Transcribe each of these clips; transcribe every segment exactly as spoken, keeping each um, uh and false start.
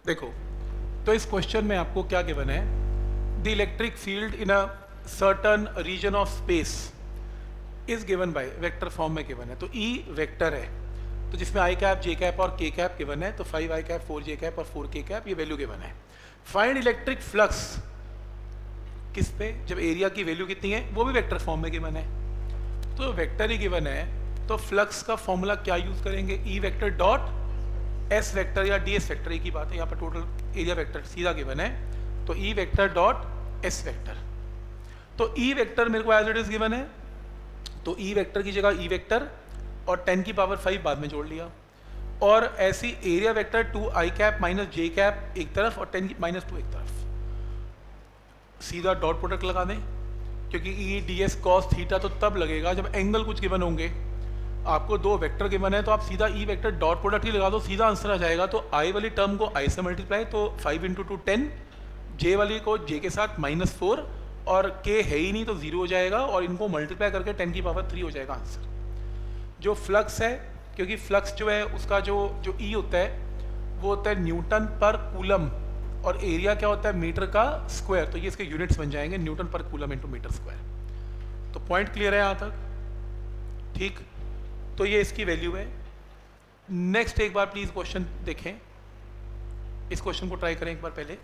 देखो, तो इस क्वेश्चन में आपको क्या गिवन है, the electric field in a certain region of space is given by, vector form में गिवन है, तो ई वेक्टर है, तो जिसमें आई कैप, जे कैप और के कैप गिवन है, तो five I cap, four J cap और फोर के कैप, ये वैल्यू गिवन है। फाइंड इलेक्ट्रिक फ्लक्स, किस पे, जब एरिया की वैल्यू कितनी है, वो भी वेक्टर फॉर्म में गिवन है, तो वेक्टर ही गिवन है, तो फ्लक्स का फॉर्मूला क्या यूज करेंगे, E vector dot S vector या डी एस वेक्टर, एक ही बात है, यहाँ पर टोटल एरिया वेक्टर सीधा गिवन है, तो E vector dot S vector, तो ई वेक्टर मेरे को एज इट इज गिवन है, तो ई वेक्टर की जगह ई वेक्टर और टेन की पावर फाइव बाद में जोड़ लिया, और ऐसी area vector two I cap minus J cap एक तरफ और टेन की माइनस टू एक तरफ, सीधा डॉट प्रोडक्ट लगा दें, क्योंकि E D S cos theta तो तब लगेगा जब एंगल कुछ गिवन होंगे, आपको दो वेक्टर गिवन है तो आप सीधा ई वेक्टर डॉट प्रोडक्ट ही लगा दो, सीधा आंसर आ जाएगा। तो आई वाली टर्म को आई से मल्टीप्लाई, तो five into two ten, J वाली को जे के साथ माइनस फोर, और के है ही नहीं तो जीरो हो जाएगा, और इनको मल्टीप्लाई करके टेन की पावर थ्री हो जाएगा आंसर। जो फ्लक्स है, क्योंकि फ्लक्स जो है उसका जो जो ई होता है वो होता है न्यूटन पर कूलम, और एरिया क्या होता है मीटर का स्क्वायर, तो ये इसके यूनिट्स बन जाएंगे newton per coulomb into metre square. तो पॉइंट क्लियर है यहाँ तक, ठीक, तो ये इसकी वैल्यू है। नेक्स्ट एक बार प्लीज क्वेश्चन देखें, इस क्वेश्चन को ट्राई करें एक बार पहले।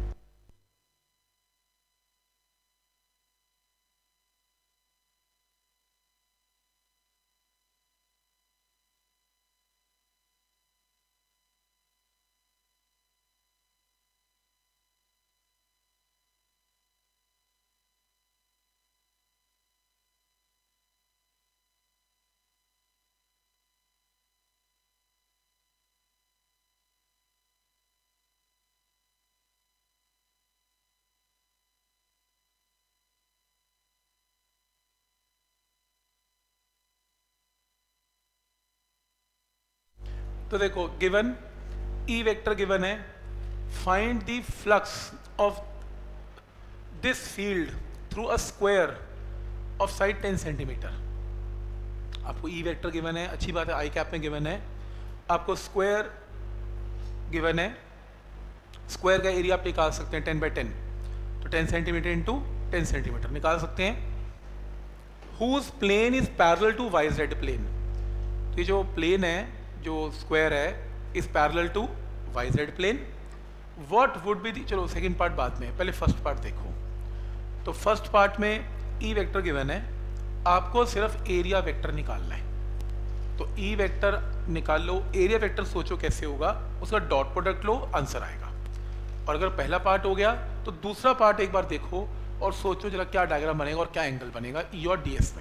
तो देखो, गिवन ई वेक्टर गिवन है, find the flux of this field through a square of side ten centimetre. आपको ई वेक्टर गिवन है, अच्छी बात है, आई कैप में गिवन है, आपको स्क्वायर गिवन है, स्क्वायर का एरिया आप निकाल सकते हैं टेन बाई टेन, तो ten centimetre into ten centimetre निकाल सकते हैं। Whose plane is parallel to Y Z plane, तो ये जो प्लेन है, जो स्क्वायर है, is parallel to Y Z plane. What would be the, चलो सेकंड पार्ट बाद में, पहले फर्स्ट पार्ट देखो। तो फर्स्ट पार्ट में ई वेक्टर गिवन है, आपको सिर्फ एरिया वेक्टर निकालना है, तो ई वेक्टर निकाल लो, एरिया वेक्टर सोचो कैसे होगा, उसका डॉट प्रोडक्ट लो, आंसर आएगा। और अगर पहला पार्ट हो गया तो दूसरा पार्ट एक बार देखो और सोचो जरा क्या डायग्राम बनेगा और क्या एंगल बनेगा ई और डी एस में।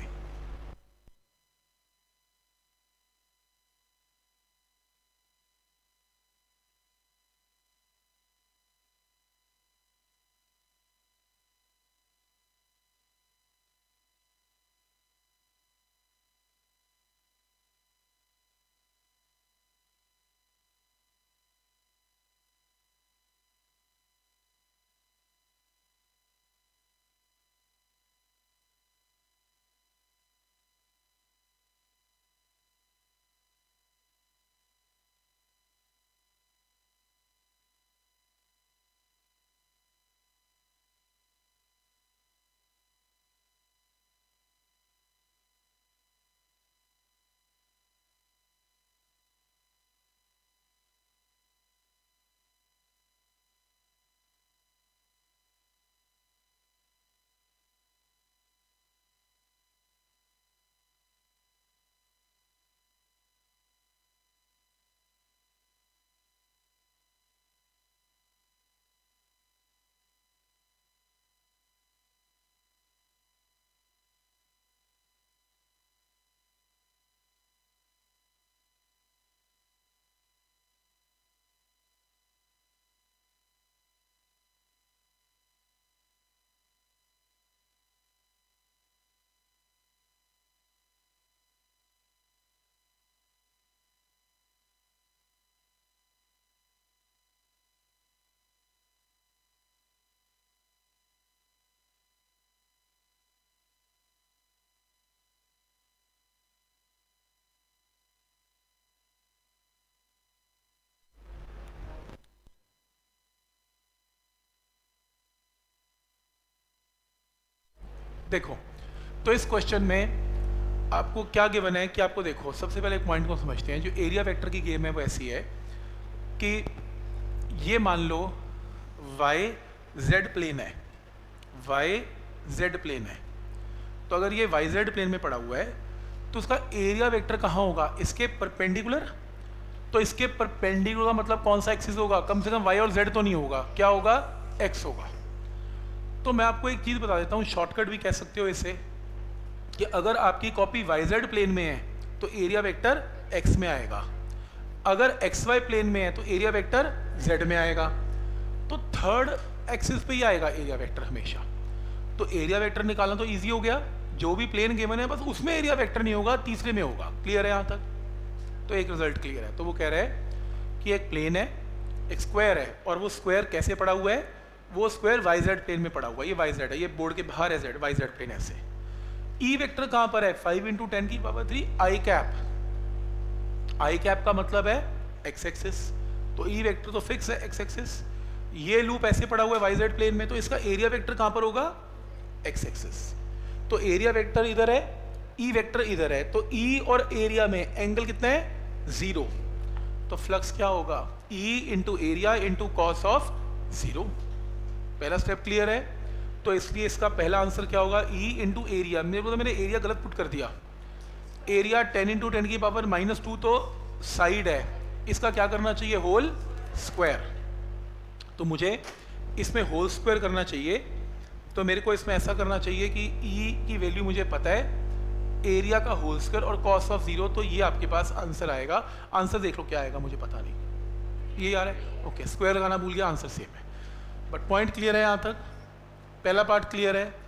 देखो, तो इस क्वेश्चन में आपको क्या गिवन है कि आपको देखो, सबसे पहले एक पॉइंट को समझते हैं। जो एरिया वेक्टर की गेम है वो ऐसी है कि ये मान लो वाई जेड प्लेन है, वाई जेड प्लेन है। तो अगर ये वाई जेड प्लेन में पड़ा हुआ है तो उसका एरिया वेक्टर कहाँ होगा? इसके परपेंडिकुलर। तो इसके परपेंडिकुलर का मतलब कौन सा एक्सिस होगा? कम से कम वाई और जेड तो नहीं होगा, क्या होगा? एक्स होगा। तो मैं आपको एक चीज़ बता देता हूँ, शॉर्टकट भी कह सकते हो इसे, कि अगर आपकी कॉपी वाई जेड प्लेन में है तो एरिया वेक्टर एक्स में आएगा, अगर एक्स वाई प्लेन में है तो एरिया वेक्टर जेड में आएगा। तो थर्ड एक्सिस पे ही आएगा एरिया वेक्टर हमेशा। तो एरिया वेक्टर निकालना तो इजी हो गया, जो भी प्लेन गिवन है बस उसमें एरिया वेक्टर नहीं होगा, तीसरे में होगा। क्लियर है यहाँ तक? तो एक रिजल्ट क्लियर है। तो वो कह रहा है कि एक प्लेन है, एक स्क्वायर है, और वो स्क्वायर कैसे पड़ा हुआ है? वो स्क्वायर वाई जेड प्लेन में पड़ा हुआ है। ये वाई जेड है, ये बोर्ड के बाहर है जेड, वाई जेड प्लेन ऐसे। ई वेक्टर कहाँ पर है? फाइव इंटू टेन की power three I cap. I cap का मतलब है एक्स एक्सिस, तो ई वेक्टर तो फिक्स है एक्स एक्सिस। ये लूप ऐसे पड़ा हुआ है वाई जेड प्लेन में, तो इसका एरिया वेक्टर कहाँ पर होगा? X axis. तो एरिया वेक्टर इधर है, ई वेक्टर इधर है, तो ई और एरिया में एंगल कितना है? जीरो। तो फ्लक्स क्या होगा? E into area into cos of zero. पहला स्टेप क्लियर है। तो इसलिए इसका पहला आंसर क्या होगा? E into area. मेरे को तो मैंने एरिया गलत पुट कर दिया। एरिया टेन इंटू टेन की पावर माइनस टू तो साइड है, इसका क्या करना चाहिए? Whole square. तो मुझे इसमें होल स्क्वायर करना चाहिए, तो मेरे को इसमें ऐसा करना चाहिए कि ई की वैल्यू मुझे पता है, एरिया का होल स्क्वायर और कॉस ऑफ जीरो। तो ये आपके पास आंसर आएगा। आंसर देख लो क्या आएगा, मुझे पता नहीं। ये यार है, ओके, स्क्वायर लगाना भूल गया, आंसर सेम है। बट पॉइंट क्लियर है यहाँ तक? पहला पार्ट क्लियर है?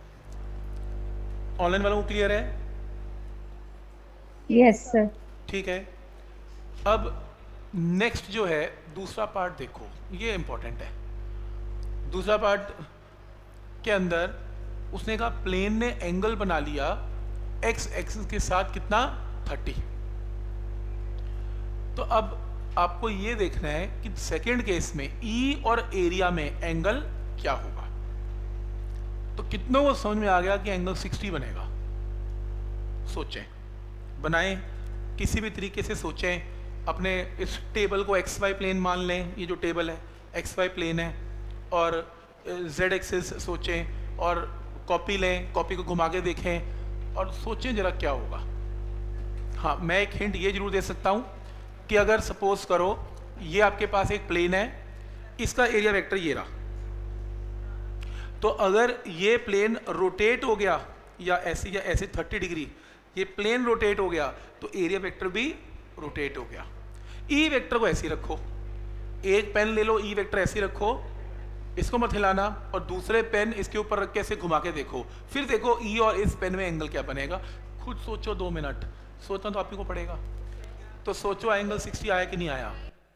ऑनलाइन वालों को क्लियर है? Yes sir. ठीक है। अब नेक्स्ट जो है दूसरा पार्ट देखो, ये इंपॉर्टेंट है। दूसरा पार्ट के अंदर उसने कहा प्लेन ने एंगल बना लिया एक्स एक्सिस के साथ कितना? थर्टी। तो अब आपको ये देखना है कि सेकंड केस में ई और एरिया में एंगल क्या होगा। तो कितनों को समझ में आ गया कि एंगल सिक्सटी बनेगा? सोचें, बनाएं, किसी भी तरीके से सोचें। अपने इस टेबल को एक्स वाई प्लेन मान लें, ये जो टेबल है एक्स वाई प्लेन है, और जेड एक्सिस सोचें, और कॉपी लें, कॉपी को घुमा के देखें और सोचें जरा क्या होगा। हाँ, मैं एक हिंट ये जरूर दे सकता हूँ कि अगर सपोज करो ये आपके पास एक प्लेन है, इसका एरिया वेक्टर ये रहा, तो अगर ये प्लेन रोटेट हो गया या ऐसे या ऐसे थर्टी डिग्री, ये प्लेन रोटेट हो गया तो एरिया वेक्टर भी रोटेट हो गया। ई वेक्टर को ऐसे रखो, एक पेन ले लो, ई वेक्टर ऐसे रखो, इसको मत हिलाना, और दूसरे पेन इसके ऊपर रख के ऐसे घुमा के देखो, फिर देखो ई और इस पेन में एंगल क्या बनेगा। खुद सोचो, दो मिनट सोचना तो आप ही को पड़ेगा। तो सोचो एंगल सिक्सटी आया कि नहीं आया।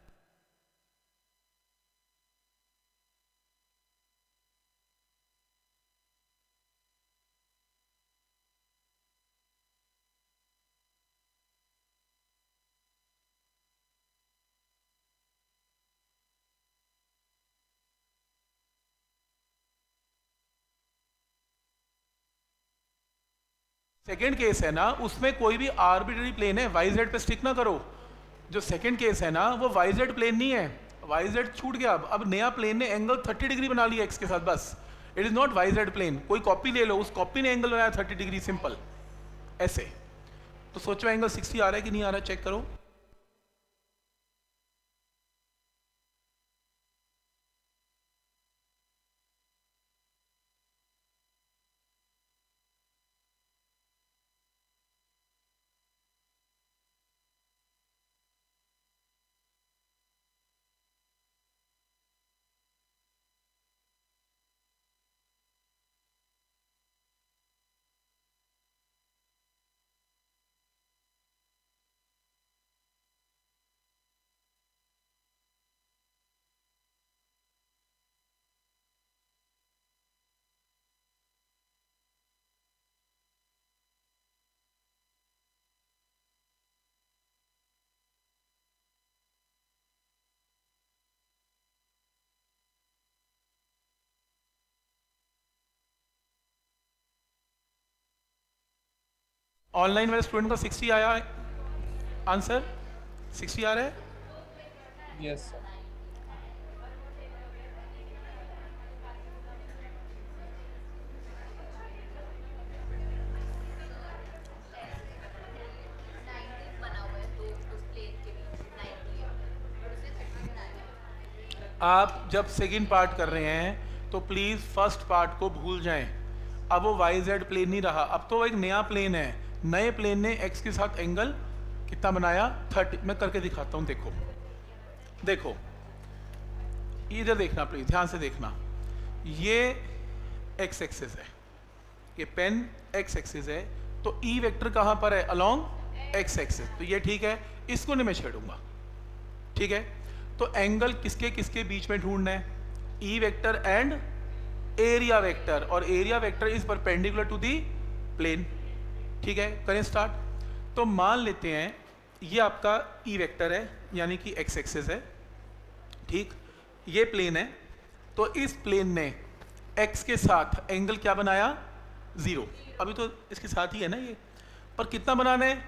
सेकेंड केस है ना, उसमें कोई भी आर्बिट्ररी प्लेन है, वाई जेड पे स्टिक ना करो। जो सेकेंड केस है ना वो वाई जेड प्लेन नहीं है, वाई जेड छूट गया। अब अब नया प्लेन ने एंगल थर्टी डिग्री बना लिया एक्स के साथ, बस। It is not Y Z plane. कोई कॉपी ले लो, उस कॉपी ने एंगल बनाया थर्टी डिग्री, सिंपल ऐसे। तो सोचो एंगल सिक्सटी आ रहा है कि नहीं आ रहा है, चेक करो। ऑनलाइन वाले स्टूडेंट का सिक्सटी आया आंसर, सिक्सटी आ रहा है? Yes sir. आप जब सेकंड पार्ट कर रहे हैं तो प्लीज़ फर्स्ट पार्ट को भूल जाएं। अब वो वाई जेड प्लेन नहीं रहा, अब तो एक नया प्लेन है। नए प्लेन ने एक्स के साथ एंगल कितना बनाया? थर्टी। मैं करके दिखाता हूँ, देखो देखो इधर देखना प्लीज, ध्यान से देखना। ये एक्स एक्सिस है, ये पेन एक्स एक्सिस है, तो ई वेक्टर कहाँ पर है? Along X axis. तो ये ठीक है, इसको नहीं मैं छेड़ूंगा, ठीक है। तो एंगल किसके किसके बीच में ढूंढना है? E vector and area vector, और area vector is perpendicular to the plane, ठीक है। करें स्टार्ट। तो मान लेते हैं ये आपका ई वेक्टर है, यानी कि एक्स एक्सिस है, ठीक। ये प्लेन है, तो इस प्लेन ने एक्स के साथ एंगल क्या बनाया? जीरो। अभी तो इसके साथ ही है ना ये, पर कितना बनाना है?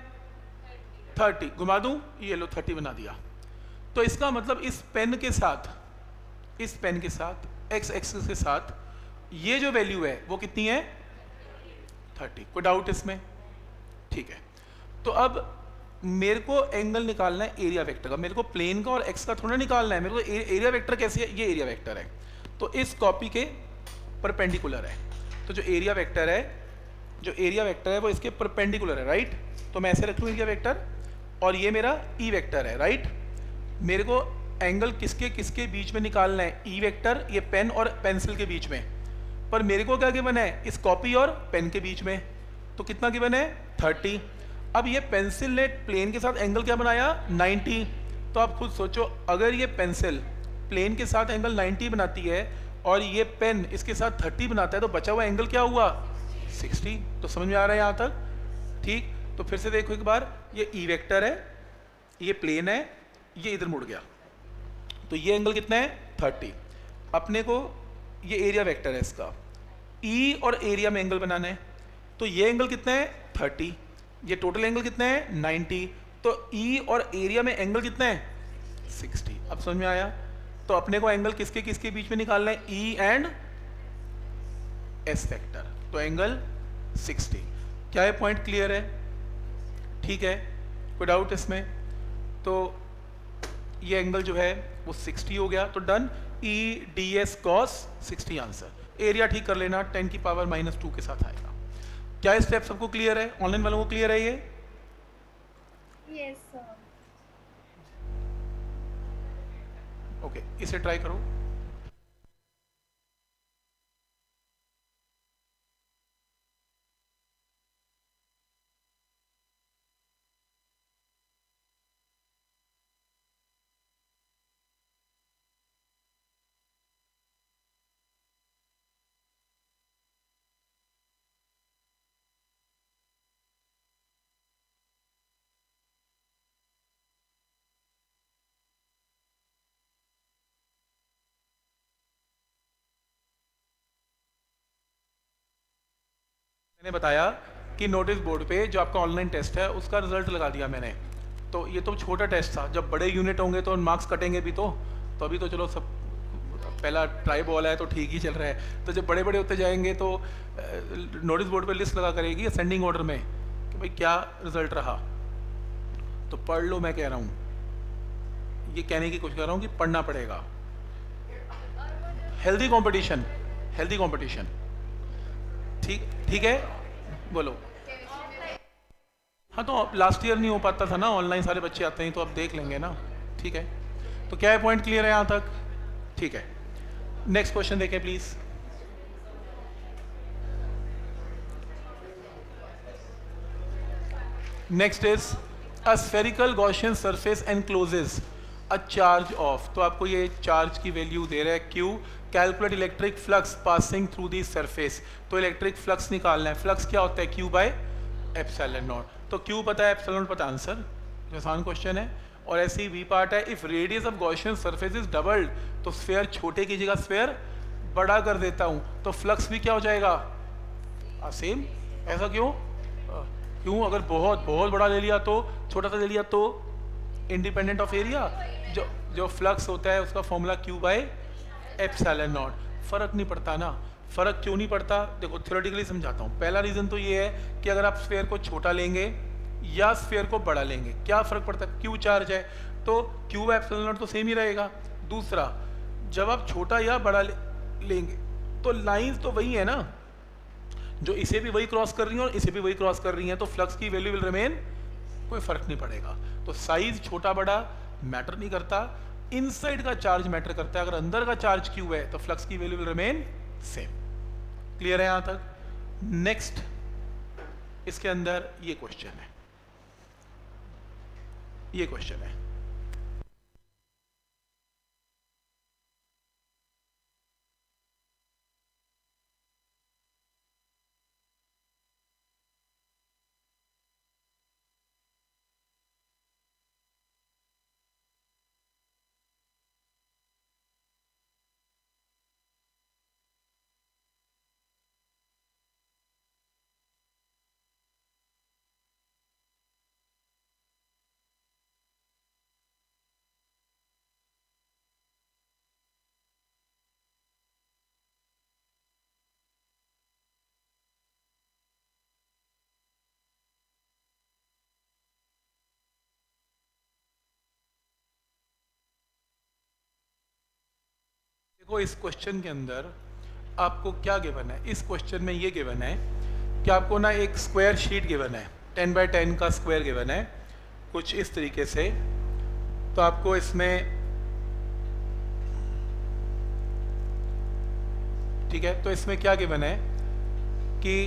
थर्टी। घुमा दूं, ये लो थर्टी बना दिया। तो इसका मतलब इस पेन के साथ, इस पेन के साथ एक्स एक्सिस के साथ ये जो वैल्यू है वो कितनी है? थर्टी। कोई डाउट इसमें? ठीक है। तो अब मेरे को एंगल निकालना है एरिया वेक्टर का, मेरे को प्लेन का और एक्स का थोड़ा निकालना है, मेरे को एरिया वेक्टर कैसे है? ये एरिया वेक्टर है, तो इस कॉपी के परपेंडिकुलर है। तो जो एरिया वेक्टर है, जो एरिया वेक्टर है वो इसके परपेंडिकुलर है, राइट। तो मैं ऐसे रख लूँ एरिया वेक्टर, और ये मेरा ई वेक्टर है, राइट। मेरे को एंगल किसके किसके बीच में निकालना है? ई वेक्टर, ये पेन और पेंसिल के बीच में। पर मेरे को क्या गिवन है? इस कॉपी और पेन के बीच में। तो कितना गिवन है? थर्टी। अब ये पेंसिल ने प्लेन के साथ एंगल क्या बनाया? नाइन्टी। तो आप खुद सोचो, अगर ये पेंसिल प्लेन के साथ एंगल नाइन्टी बनाती है और ये पेन इसके साथ थर्टी बनाता है, तो बचा हुआ एंगल क्या हुआ? सिक्सटी। तो समझ में आ रहा है यहाँ तक? ठीक। तो फिर से देखो एक बार, ये ई वेक्टर है, ये प्लेन है, ये इधर मुड़ गया, तो ये एंगल कितना है? थर्टी। अपने को ये एरिया वेक्टर है इसका, ई और एरिया में एंगल बनाना है, तो ये एंगल कितना है? थर्टी। ये टोटल एंगल कितना है? नाइन्टी। तो ई और एरिया में एंगल कितना है? सिक्सटी। अब समझ में आया? तो अपने को एंगल किसके किसके बीच में निकालना है? E and S vector. तो एंगल सिक्सटी। क्या ये पॉइंट क्लियर है? ठीक है, कोई डाउट इसमें? तो ये एंगल जो है वो सिक्सटी हो गया, तो done. E D S cos sixty answer. Area ठीक कर लेना, टेन की पावर माइनस टू के साथ आएगा। क्या ये स्टेप सबको क्लियर है? ऑनलाइन वालों को क्लियर है ये? Yes sir. ओके, इसे ट्राई करो। मैंने बताया कि नोटिस बोर्ड पे जो आपका ऑनलाइन टेस्ट है उसका रिजल्ट लगा दिया मैंने। तो ये तो छोटा टेस्ट था, जब बड़े यूनिट होंगे तो मार्क्स कटेंगे भी। तो तो अभी तो चलो सब पहला ट्राई बॉल है तो ठीक ही चल रहा है। तो जब बड़े बड़े होते जाएंगे तो नोटिस बोर्ड पे लिस्ट लगा करेगी असेंडिंग ऑर्डर में कि भाई क्या रिजल्ट रहा। तो पढ़ लो, मैं कह रहा हूँ, ये कहने की कोशिश कर रहा हूँ कि पढ़ना पड़ेगा। Healthy competition, healthy competition. ठीक ठीक है, बोलो। हाँ, तो लास्ट ईयर नहीं हो पाता था ना, ऑनलाइन सारे बच्चे आते हैं, तो अब देख लेंगे ना। ठीक है, तो क्या है, पॉइंट क्लियर है यहाँ तक? ठीक है, नेक्स्ट क्वेश्चन देखें please. Next is a spherical Gaussian surface encloses a charge of. तो आपको ये चार्ज की वैल्यू दे रहा है Q. Calculate electric flux passing through the surface. तो इलेक्ट्रिक फ्लक्स निकालना है। फ्लक्स क्या होता है? Q by epsilon naught. तो क्यू पता है, एप्सिलॉन नॉट पता, आंसर। आसान क्वेश्चन है। और ऐसे ही वी पार्ट है, if radius of Gaussian surface is doubled, तो स्फेयर छोटे की जगह स्फेयर बड़ा कर देता हूं, तो फ्लक्स भी क्या हो जाएगा? सेम। ऐसा क्यों? क्यों? अगर बहुत बहुत बड़ा ले लिया तो, छोटा सा ले लिया तो, इंडिपेंडेंट ऑफ एरिया। जो जो फ्लक्स होता है उसका formula Q by epsilon naught. फर्क नहीं पड़ता ना। फर्क क्यों नहीं पड़ता? देखो थ्योरेटिकली समझाता हूँ। पहला रीजन तो ये है कि अगर आप स्फीयर को छोटा लेंगे या स्फीयर को बड़ा लेंगे, क्या फर्क पड़ता है? क्यू चार्ज है तो क्यू बाय एप्सिलॉन नॉट तो सेम ही रहेगा। दूसरा, जब आप छोटा या बड़ा ले, लेंगे तो लाइंस तो वही है ना, जो इसे भी वही क्रॉस कर रही हैं और इसे भी वही क्रॉस कर रही हैं, तो फ्लक्स की वैल्यू विल रिमेन, कोई फर्क नहीं पड़ेगा। तो साइज छोटा बड़ा मैटर नहीं करता, इनसाइड का चार्ज मैटर करता है। अगर अंदर का चार्ज क्यू है तो फ्लक्स की value will remain same. Clear है यहां तक? नेक्स्ट, इसके अंदर ये क्वेश्चन है, ये क्वेश्चन है देखो इस क्वेश्चन के अंदर आपको क्या गिवन है? इस क्वेश्चन में ये गिवन है कि आपको ना एक स्क्वायर शीट गिवन है, टेन बाय टेन का स्क्वायर गिवन है कुछ इस तरीके से। तो आपको इसमें, ठीक है, तो इसमें क्या गिवन है कि,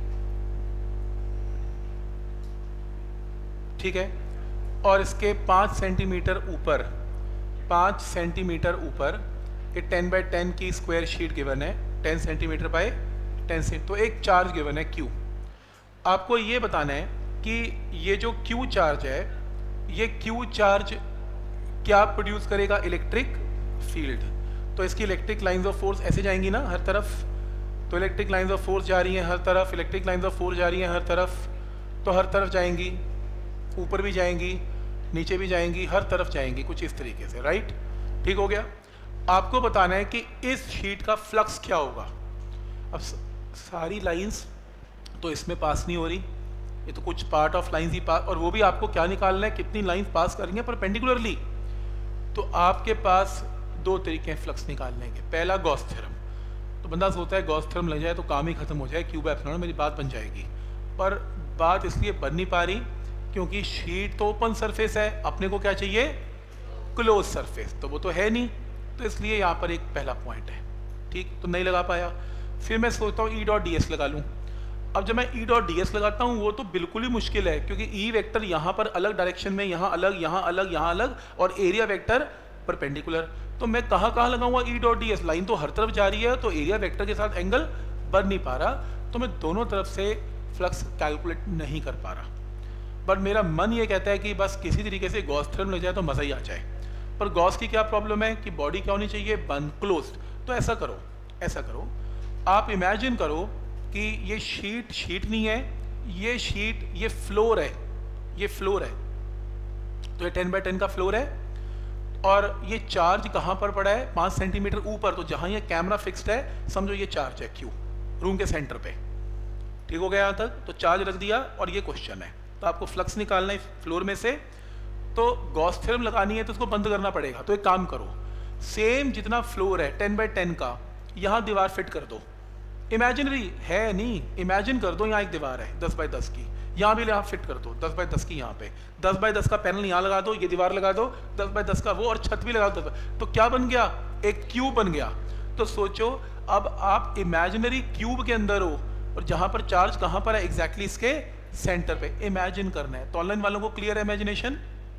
ठीक है, और इसके पाँच सेंटीमीटर ऊपर, पाँच सेंटीमीटर ऊपर ये टेन बाय टेन की स्क्वायर शीट गिवन है, ten centimetre by ten cent. तो एक चार्ज गिवन है क्यू। आपको ये बताना है कि ये जो क्यू चार्ज है, ये क्यू चार्ज क्या प्रोड्यूस करेगा? Electric field. तो इसकी इलेक्ट्रिक लाइंस ऑफ फोर्स ऐसे जाएंगी ना हर तरफ, तो इलेक्ट्रिक लाइंस ऑफ फोर्स जा रही हैं हर तरफ, इलेक्ट्रिक लाइंस ऑफ फोर्स जा रही हैं हर तरफ, तो हर तरफ जाएंगी, ऊपर भी जाएंगी, नीचे भी जाएंगी, हर तरफ जाएंगी, कुछ इस तरीके से, राइट? ठीक हो गया। आपको बताना है कि इस शीट का फ्लक्स क्या होगा। अब सारी लाइंस तो इसमें पास नहीं हो रही, ये तो कुछ पार्ट ऑफ लाइंस ही पास, और वो भी आपको क्या निकालना है? कितनी लाइंस पास कर रही हैं परपेंडिकुलरली। तो आपके पास दो तरीके हैं फ्लक्स निकालने के। पहला गॉस थ्योरम। तो बंदा सोचता है गॉस थ्योरम लग जाए तो काम ही खत्म हो जाए, क्यू बाय एप्सिलॉन मेरी बात बन जाएगी। पर बात इसलिए बन नहीं पा रही क्योंकि शीट तो ओपन सरफेस है, अपने को क्या चाहिए? क्लोज सरफेस, तो वो तो है नहीं, तो इसलिए यहाँ पर एक पहला पॉइंट है, ठीक, तो नहीं लगा पाया। फिर मैं सोचता हूँ ई डॉट डी एस लगा लूँ। अब जब मैं ई डॉट डी एस लगाता हूँ वो तो बिल्कुल ही मुश्किल है, क्योंकि ई वेक्टर यहाँ पर अलग डायरेक्शन में, यहाँ अलग, यहाँ अलग, यहाँ अलग, और एरिया वेक्टर परपेंडिकुलर। तो मैं कहाँ कहाँ लगाऊंगा E dot D S? Line तो हर तरफ जा रही है, तो एरिया वेक्टर के साथ एंगल बन नहीं पा रहा, तो मैं दोनों तरफ से फ्लक्स कैलकुलेट नहीं कर पा रहा। बट मेरा मन ये कहता है कि बस किसी तरीके से गॉस थ्योरम लग जाए तो मज़ा ही आ जाए। पर गॉस की क्या प्रॉब्लम है कि बॉडी क्या होनी चाहिए? बंद, क्लोज्ड। तो ऐसा करो, ऐसा करो, आप इमेजिन करो कि ये शीट शीट नहीं है, ये शीट, ये फ्लोर है, ये फ्लोर है, तो ये टेन बाय टेन का फ्लोर है, और ये चार्ज कहाँ पर पड़ा है? पाँच सेंटीमीटर ऊपर। तो जहाँ ये कैमरा फिक्स्ड है समझो ये चार्ज है क्यू, रूम के सेंटर पे। ठीक हो गया यहाँ तक? तो चार्ज रख दिया और ये क्वेश्चन है, तो आपको फ्लक्स निकालना है फ्लोर में से, तो गॉस थ्योरम लगानी है तो उसको बंद करना पड़ेगा। तो एक काम करो, सेम जितना फ्लोर है टेन बाय टेन का, यहाँ दीवार फिट कर दो। इमेजिनरी है नहीं, इमेजिन कर दो यहाँ एक दीवार है दस बाय दस की, यहाँ भी यहाँ फिट कर दो दस बाय दस की, यहाँ पे दस बाय दस का पैनल यहाँ लगा दो, ये दीवार लगा दो दस बाय दस का वो, और छत भी लगा दो। तो क्या बन गया? एक क्यूब बन गया। तो सोचो अब आप इमेजिनरी क्यूब के अंदर हो, और जहाँ पर चार्ज कहाँ पर है? एग्जैक्टली इसके सेंटर पे। इमेजिन करना है। तो ऑनलाइन वालों को क्लियर है इमेजिनेशन?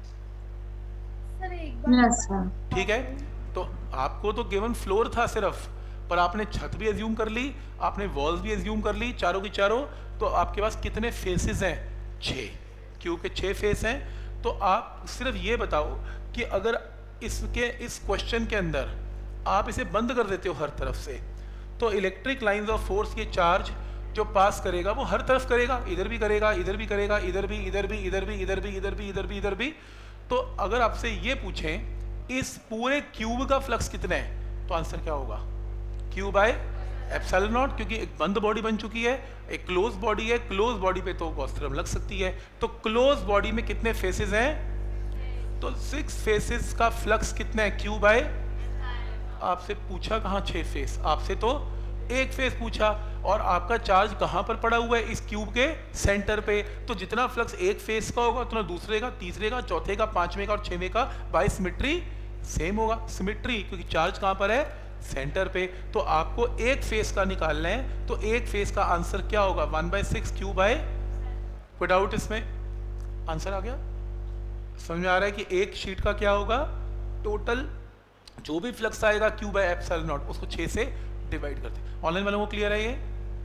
सर एक बार यस सर। ठीक है। तो आपको तो गिवन फ्लोर था सिर्फ, पर आपने छत भी एज्यूम कर ली, आपने वॉल्स भी एज्यूम कर ली, चारों की चारों। तो आपके पास कितने फेसेस हैं? छः, क्योंकि छः फेस हैं। तो आप सिर्फ ये बताओ कि अगर इसके इस क्वेश्चन के अंदर आप इसे बंद कर देते हो हर तरफ से, तो इलेक्ट्रिक लाइंस ऑफ फोर्स के चार्ज जो पास करेगा वो हर तरफ करेगा, इधर भी करेगा, इधर भी करेगा, इधर भी, इधर भी, इधर भी, इधर भी, इधर भी, इधर भी, इधर भी। तो अगर आपसे ये पूछें इस पूरे क्यूब का फ्लक्स कितना है, तो आंसर क्या होगा? क्यू बाय एप्सिलॉन नॉट, क्योंकि एक बंद बॉडी बन चुकी है, एक क्लोज बॉडी है, क्लोज बॉडी पे तो गॉस थ्योरम लग सकती है। तो क्लोज बॉडी में कितने फेसेस हैं? तो सिक्स फेसेस का फ्लक्स कितना है? क्यू बाय, आपसे पूछा कहाँ छह फेस, आपसे तो एक फेस पूछा, और आपका चार्ज कहाँ पर पड़ा हुआ है? इस क्यूब के सेंटर पे। तो जितना फ्लक्स एक फेस का होगा उतना दूसरे का, तीसरे का, चौथे का, पांचवें का और छठवें का बाय सिमेट्री सेम होगा। सिमेट्री क्योंकि चार्ज कहाँ पर है? सेंटर पे। तो आपको एक फेस का निकालना है, तो एक फेस का आंसर क्या होगा? One by six Q by, कोई डाउट इसमें? आंसर आ गया? समझ में आ रहा है कि एक शीट का क्या होगा? टोटल जो भी फ्लक्स आएगा क्यू बाय एप्सिलॉन नॉट, उसको छह से डिवाइड करते हैं। ऑनलाइन वालों को क्लियर है ये?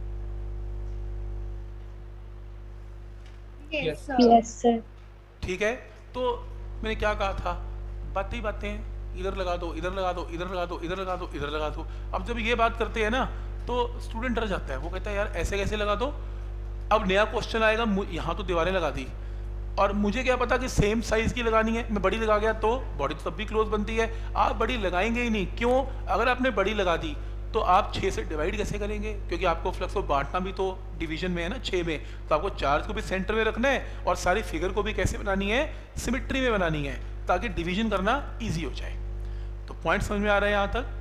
Yes, sir. Yes sir. ठीक है। तो मैंने क्या कहा था? बातें ही बातें, इधर लगा दो, इधर लगा दो, इधर लगा दो, इधर लगा दो, इधर लगा दो। अब जब ये बात करते हैं ना तो स्टूडेंट डर जाता है, वो कहता है यार ऐसे कैसे लगा दो। अब नया क्वेश्चन आएगा, यहाँ तो दीवारें लगा दी और मुझे क्या पता कि सेम साइज की लगानी है, मैं बड़ी लगा गया तो बॉडी तो तब भी क्लोज बनती है। आप बड़ी लगाएंगे ही नहीं, क्यों? अगर आपने बड़ी लगा दी तो आप छः से डिवाइड कैसे करेंगे? क्योंकि आपको फ्लक्स को बांटना भी तो डिवीजन में है ना, छः में। तो आपको चार्ज को भी सेंटर में रखना है और सारी फिगर को भी कैसे बनानी है? सिमेट्री में बनानी है, ताकि डिवीजन करना ईजी हो जाए। तो पॉइंट समझ में आ रहा है यहाँ तक?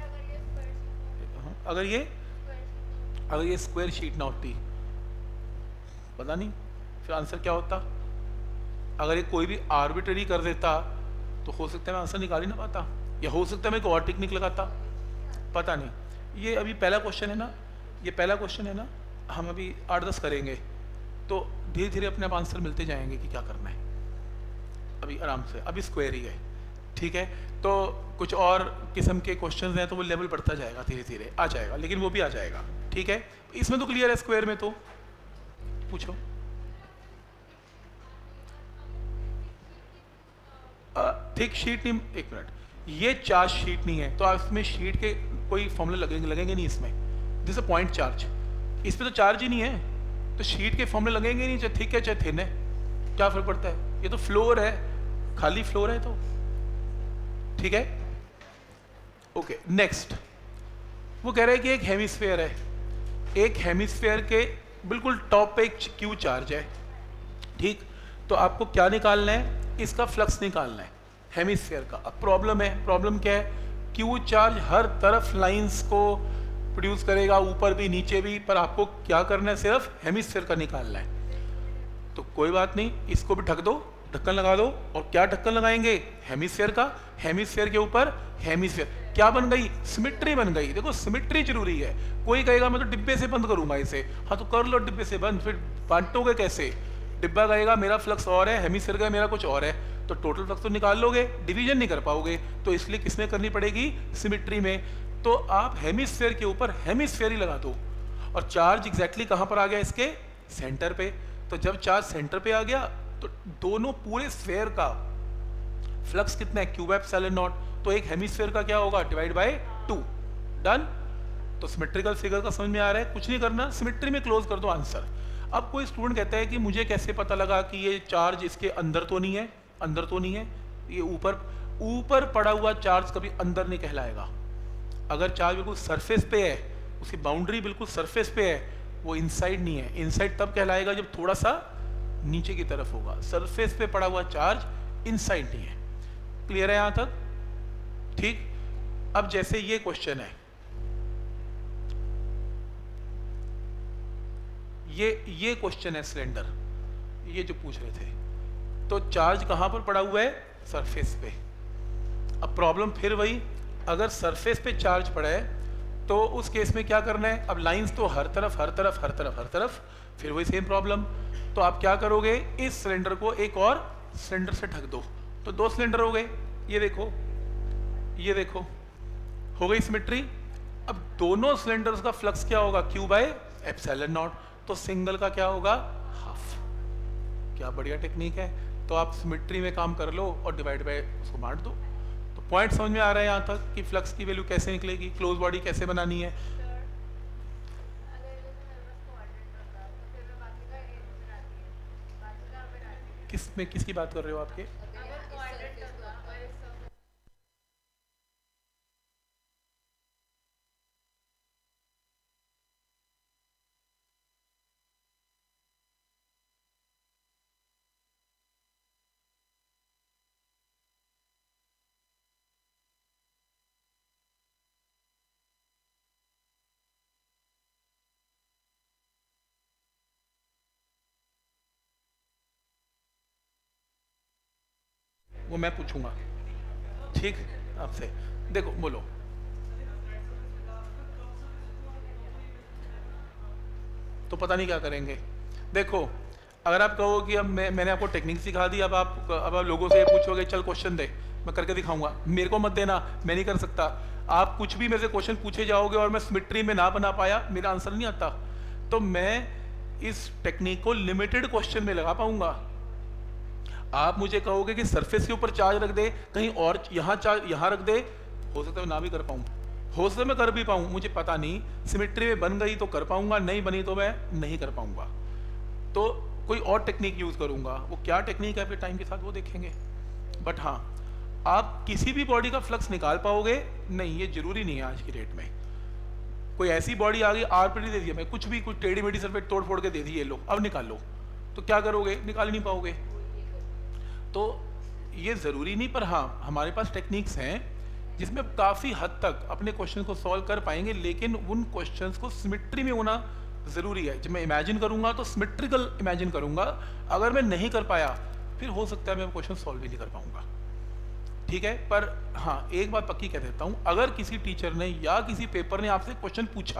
अगर ये अगर ये स्क्वायर शीट ना होती, पता नहीं फिर आंसर क्या होता। अगर ये कोई भी आर्बिट्ररी कर देता तो हो सकता है मैं आंसर निकाल ही ना पाता, या हो सकता है मैं एक और टेक्निक लगाता, पता नहीं। ये अभी पहला क्वेश्चन है ना, ये पहला क्वेश्चन है ना, हम अभी आठ दस करेंगे तो धीरे धीरे अपने आप आंसर मिलते जाएंगे कि क्या करना है। अभी आराम से, अभी स्क्वायर ही है, ठीक है। तो कुछ और किस्म के क्वेश्चंस हैं तो वो लेवल बढ़ता जाएगा, धीरे धीरे आ जाएगा, लेकिन वो भी आ जाएगा, ठीक है। इसमें तो क्लियर है, स्क्वायर में तो पूछो। थिक शीट नहीं, एक मिनट, ये चार्ज शीट नहीं है तो आप इसमें शीट के कोई फॉर्मूले लगेंगे लगेंगे नहीं इसमें। दिस अ पॉइंट चार्ज, इस पे तो चार्ज ही नहीं है तो शीट के फॉर्मूले लगेंगे नहीं, चाहे थिक है चाहे थिन है, क्या फर्क पड़ता है? ये तो फ्लोर है, खाली फ्लोर है तो ठीक है। ओके, नेक्स्ट वो कह रहे हैं कि एक हेमिस्फेयर है, एक हेमिस्फेयर के बिल्कुल टॉप पे एक क्यू चार्ज है, ठीक। तो आपको क्या निकालना है? इसका फ्लक्स निकालना है हेमिस्फेयर का। अब प्रॉब्लम है, प्रॉब्लम क्या है? क्यू चार्ज हर तरफ लाइंस को प्रोड्यूस करेगा, ऊपर भी नीचे भी, पर आपको क्या करना है? सिर्फ हेमिस्फेयर का निकालना है। तो कोई बात नहीं, इसको भी ढक दो, ढक्कन लगा दो। और क्या ढक्कन लगाएंगे? हेमिस्फेयर का। हेमिस्फेयर के ऊपर हेमिस्फेयर क्या बन गई? सिमेट्री बन गई। देखो सिमेट्री जरूरी है। कोई कहेगा मैं तो डिब्बे से बंद करूंगा इसे, हाँ तो कर लो डिब्बे से बंद, फिर बांटोगे कैसे? डिब्बा कहेगा मेरा फ्लक्स और है, हेमिस्फेयर का मेरा कुछ और है, तो टोटल फ्लक्स तो निकाल लोगे, डिवीजन नहीं कर पाओगे। तो इसलिए किसमें करनी पड़ेगी? सिमेट्री में। तो आप हेमिस्फेयर के ऊपर हेमिस्फेयर ही लगा दो। और चार्ज एग्जैक्टली कहां पर आ गया? इसके सेंटर पे। तो जब चार्ज सेंटर पे आ गया तो दोनों पूरे स्फेयर का फ्लक्स कितना है? Q by epsilon naught. तो एक हेमिस्फेयर का क्या होगा? Divide by two. डन। तो सिमेट्रिकल फिगर का समझ में आ रहा है? कुछ नहीं करना, सिमेट्री में क्लोज कर दो आंसर। अब कोई स्टूडेंट कहता है कि मुझे कैसे पता लगा कि ये चार्ज इसके अंदर तो नहीं है? अंदर तो नहीं है, ये ऊपर ऊपर पड़ा हुआ चार्ज कभी अंदर नहीं कहलाएगा। अगर चार्ज बिल्कुल सरफेस पे है, उसकी बाउंड्री बिल्कुल सरफेस पे है, वो इनसाइड नहीं है। इनसाइड तब कहलाएगा जब थोड़ा सा नीचे की तरफ होगा। सरफेस पे पड़ा हुआ चार्ज इनसाइड नहीं है। क्लियर है यहां तक? ठीक। अब जैसे ये क्वेश्चन है, ये ये क्वेश्चन है सिलेंडर, ये जो पूछ रहे थे, तो चार्ज कहां पर पड़ा हुआ है? सरफेस पे। अब प्रॉब्लम फिर वही, अगर सरफेस पे चार्ज पड़ा है तो उस केस में क्या करना है? अब लाइंस तो हर तरफ हर तरफ हर तरफ हर तरफ, फिर वही सेम प्रॉब्लम। तो आप क्या करोगे? इस सिलेंडर को एक और सिलेंडर से ढक दो, तो दो सिलेंडर हो गए। ये देखो, ये देखो, हो गई सिमेट्री। अब दोनों सिलेंडर्स का फ्लक्स क्या होगा? Q by epsilon naught. तो सिंगल का क्या होगा? हाफ। क्या बढ़िया टेक्निक है। तो आप सिमेट्री में काम कर लो और डिवाइड बाय उसको बांट दो। तो पॉइंट समझ में आ रहा है यहाँ तक कि फ्लक्स की वैल्यू कैसे निकलेगी, क्लोज बॉडी कैसे बनानी है। किस में किसकी बात कर रहे हो आपके? वो मैं पूछूंगा, ठीक, आपसे। देखो बोलो। तो पता नहीं क्या करेंगे। देखो, अगर आप कहो कि अब मैं मैंने आपको टेक्निक सिखा दी, अब आप अब आप लोगों से ये पूछोगे चल क्वेश्चन दे, मैं करके दिखाऊंगा, मेरे को मत देना, मैं नहीं कर सकता। आप कुछ भी मेरे से क्वेश्चन पूछे जाओगे और मैं सिमेट्री में ना बना पाया, मेरा आंसर नहीं आता, तो मैं इस टेक्निक को लिमिटेड क्वेश्चन में लगा पाऊंगा। आप मुझे कहोगे कि सरफेस के ऊपर चार्ज रख दे, कहीं और यहाँ चार्ज यहाँ रख दे, हो सकता है मैं ना भी कर पाऊँ, हो सकता है मैं कर भी पाऊँ, मुझे पता नहीं। सिमेट्री में बन गई तो कर पाऊंगा, नहीं बनी तो मैं नहीं कर पाऊंगा, तो कोई और टेक्निक यूज करूंगा। वो क्या टेक्निक है फिर टाइम के साथ वो देखेंगे। बट हाँ, आप किसी भी बॉडी का फ्लक्स निकाल पाओगे नहीं, ये जरूरी नहीं है। आज की डेट में कोई ऐसी बॉडी आ गई, आरपीटी दे दिया मैं, कुछ भी कुछ टेढ़ी मेढ़ी सरफेस तोड़ फोड़ के दे दी, ये लो अब निकाल लो, तो क्या करोगे? निकाल नहीं पाओगे। तो ये ज़रूरी नहीं, पर हाँ हमारे पास टेक्निक्स हैं जिसमें काफ़ी हद तक अपने क्वेश्चन को सॉल्व कर पाएंगे, लेकिन उन क्वेश्चंस को सिमेट्री में होना ज़रूरी है। जब मैं इमेजिन करूंगा तो सिमेट्रिकल इमेजिन करूंगा, अगर मैं नहीं कर पाया फिर हो सकता है मैं क्वेश्चन सॉल्व भी नहीं कर पाऊंगा, ठीक है। पर हाँ एक बात पक्की कह देता हूँ, अगर किसी टीचर ने या किसी पेपर ने आपसे क्वेश्चन पूछा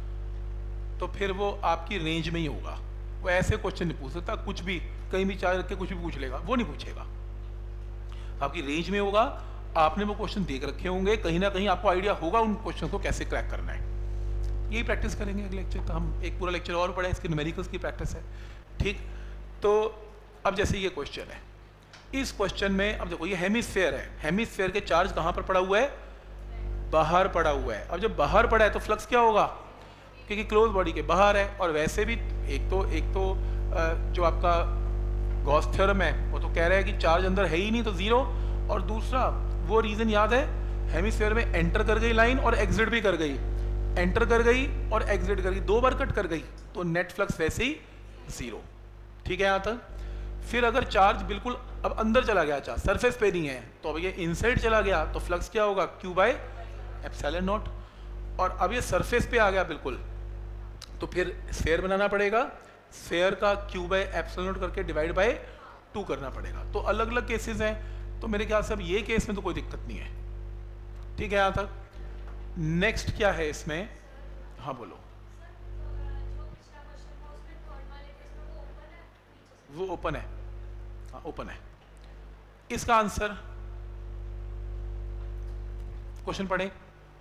तो फिर वो आपकी रेंज में ही होगा। वो ऐसे क्वेश्चन नहीं पूछ सकता, कुछ भी कहीं भी चार्ज रख के कुछ भी पूछ लेगा, वो नहीं पूछेगा, आपकी रेंज में होगा। आपने वो क्वेश्चन देख रखे होंगे, कहीं ना कहीं आपको आइडिया होगा उन क्वेश्चन को कैसे क्रैक करना है। यही प्रैक्टिस करेंगे अगले लेक्चर का, हम एक पूरा लेक्चर और पढ़े, इसके न्यूमेरिकल्स की प्रैक्टिस है, ठीक। तो अब जैसे ये क्वेश्चन है, इस क्वेश्चन में अब देखो ये हेमिस्फेयर है, हेमिस्फेयर के चार्ज कहाँ पर पड़ा हुआ है? बाहर पड़ा हुआ है। अब जब बाहर पड़ा है तो फ्लक्स क्या होगा? क्योंकि क्लोज बॉडी के बाहर है, और वैसे भी एक तो एक तो जो आपका गॉस थ्योरम है वो तो कह रहा है कि चार्ज अंदर है ही नहीं तो जीरो, और दूसरा वो रीजन याद है, हेमिस्फेयर में एंटर कर गई लाइन और एग्जिट भी कर गई, एंटर कर गई और एग्जिट कर गई, दो बार कट कर गई, तो नेट फ्लक्स वैसे ही जीरो, ठीक है यहाँ तक। फिर अगर चार्ज बिल्कुल अब अंदर चला गया, चार्ज सरफेस पे नहीं है, तो अब ये इनसाइड चला गया तो फ्लक्स क्या होगा? Q by epsilon naught. और अब ये सरफेस पे आ गया बिल्कुल, तो फिर स्फेयर बनाना पड़ेगा, स्फेयर का क्यू बाय एप्सिलॉन नॉट करके डिवाइड बाय टू करना पड़ेगा। तो अलग अलग केसेस हैं, तो मेरे ख्याल से अब ये केस में तो कोई दिक्कत नहीं है, ठीक है यहाँ तक। नेक्स्ट क्या है इसमें? हाँ बोलो। वो ओपन है, हाँ ओपन है। इसका आंसर क्वेश्चन पढ़े,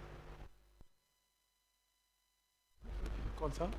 कौन सा?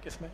किसमें?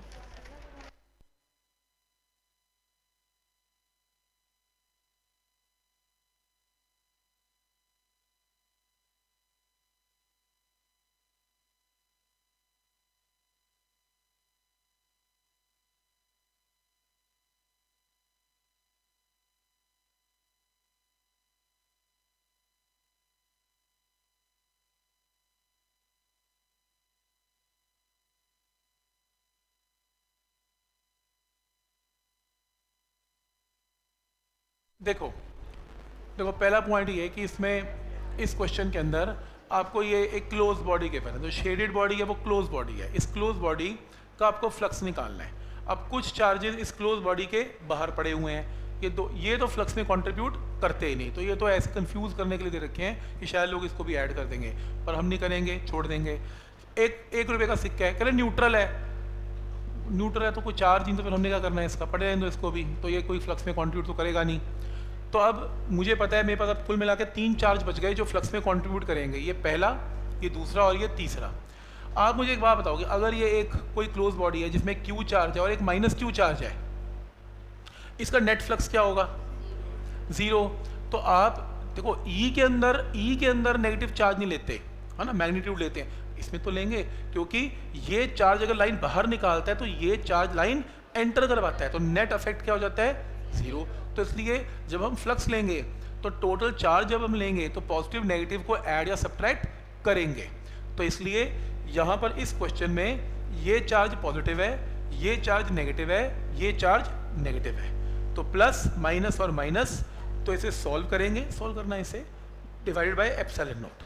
देखो देखो पहला पॉइंट ये है कि इसमें इस क्वेश्चन के अंदर आपको ये एक क्लोज बॉडी के है, जो शेडेड बॉडी है वो क्लोज बॉडी है। इस क्लोज बॉडी का आपको फ्लक्स निकालना है। अब कुछ चार्जेस इस क्लोज बॉडी के बाहर पड़े हुए हैं, ये दो ये तो फ्लक्स में कंट्रीब्यूट करते ही नहीं, तो ये तो ऐसे कंफ्यूज करने के लिए दे रखे हैं कि शायद लोग इसको भी ऐड कर देंगे, पर हम नहीं करेंगे, छोड़ देंगे। एक एक रुपये का सिक्का है, कह रहे न्यूट्रल है, न्यूट्रल है तो कोई चार्ज नहीं, तो फिर हमने क्या करना है, इसका पड़े रहें दो इसको भी, तो ये कोई फ्लक्स में कंट्रीब्यूट तो करेगा नहीं। तो अब मुझे पता है मेरे पास अब कुल मिला के तीन चार्ज बच गए जो फ्लक्स में कंट्रीब्यूट करेंगे, ये पहला, ये दूसरा और ये तीसरा। आप मुझे एक बात बताओगे, अगर ये एक कोई क्लोज बॉडी है जिसमें क्यू चार्ज है और एक माइनस क्यू चार्ज है, इसका नेट फ्लक्स क्या होगा? जीरो। तो आप देखो ई के अंदर ई के अंदर नेगेटिव चार्ज नहीं लेते, है ना, मैग्नीट्यूड लेते हैं, इसमें तो लेंगे क्योंकि ये चार्ज अगर लाइन बाहर निकालता है तो ये चार्ज लाइन एंटर करवाता है, तो नेट इफेक्ट क्या हो जाता है? जीरो। तो इसलिए जब हम फ्लक्स लेंगे तो टोटल चार्ज जब हम लेंगे तो पॉजिटिव नेगेटिव को ऐड या सब्ट्रैक्ट करेंगे। तो इसलिए यहाँ पर इस क्वेश्चन में ये चार्ज पॉजिटिव है, ये चार्ज नेगेटिव है, ये चार्ज नेगेटिव है, तो प्लस माइनस और माइनस, तो इसे सॉल्व करेंगे। सॉल्व करना है इसे, divided by epsilon naught.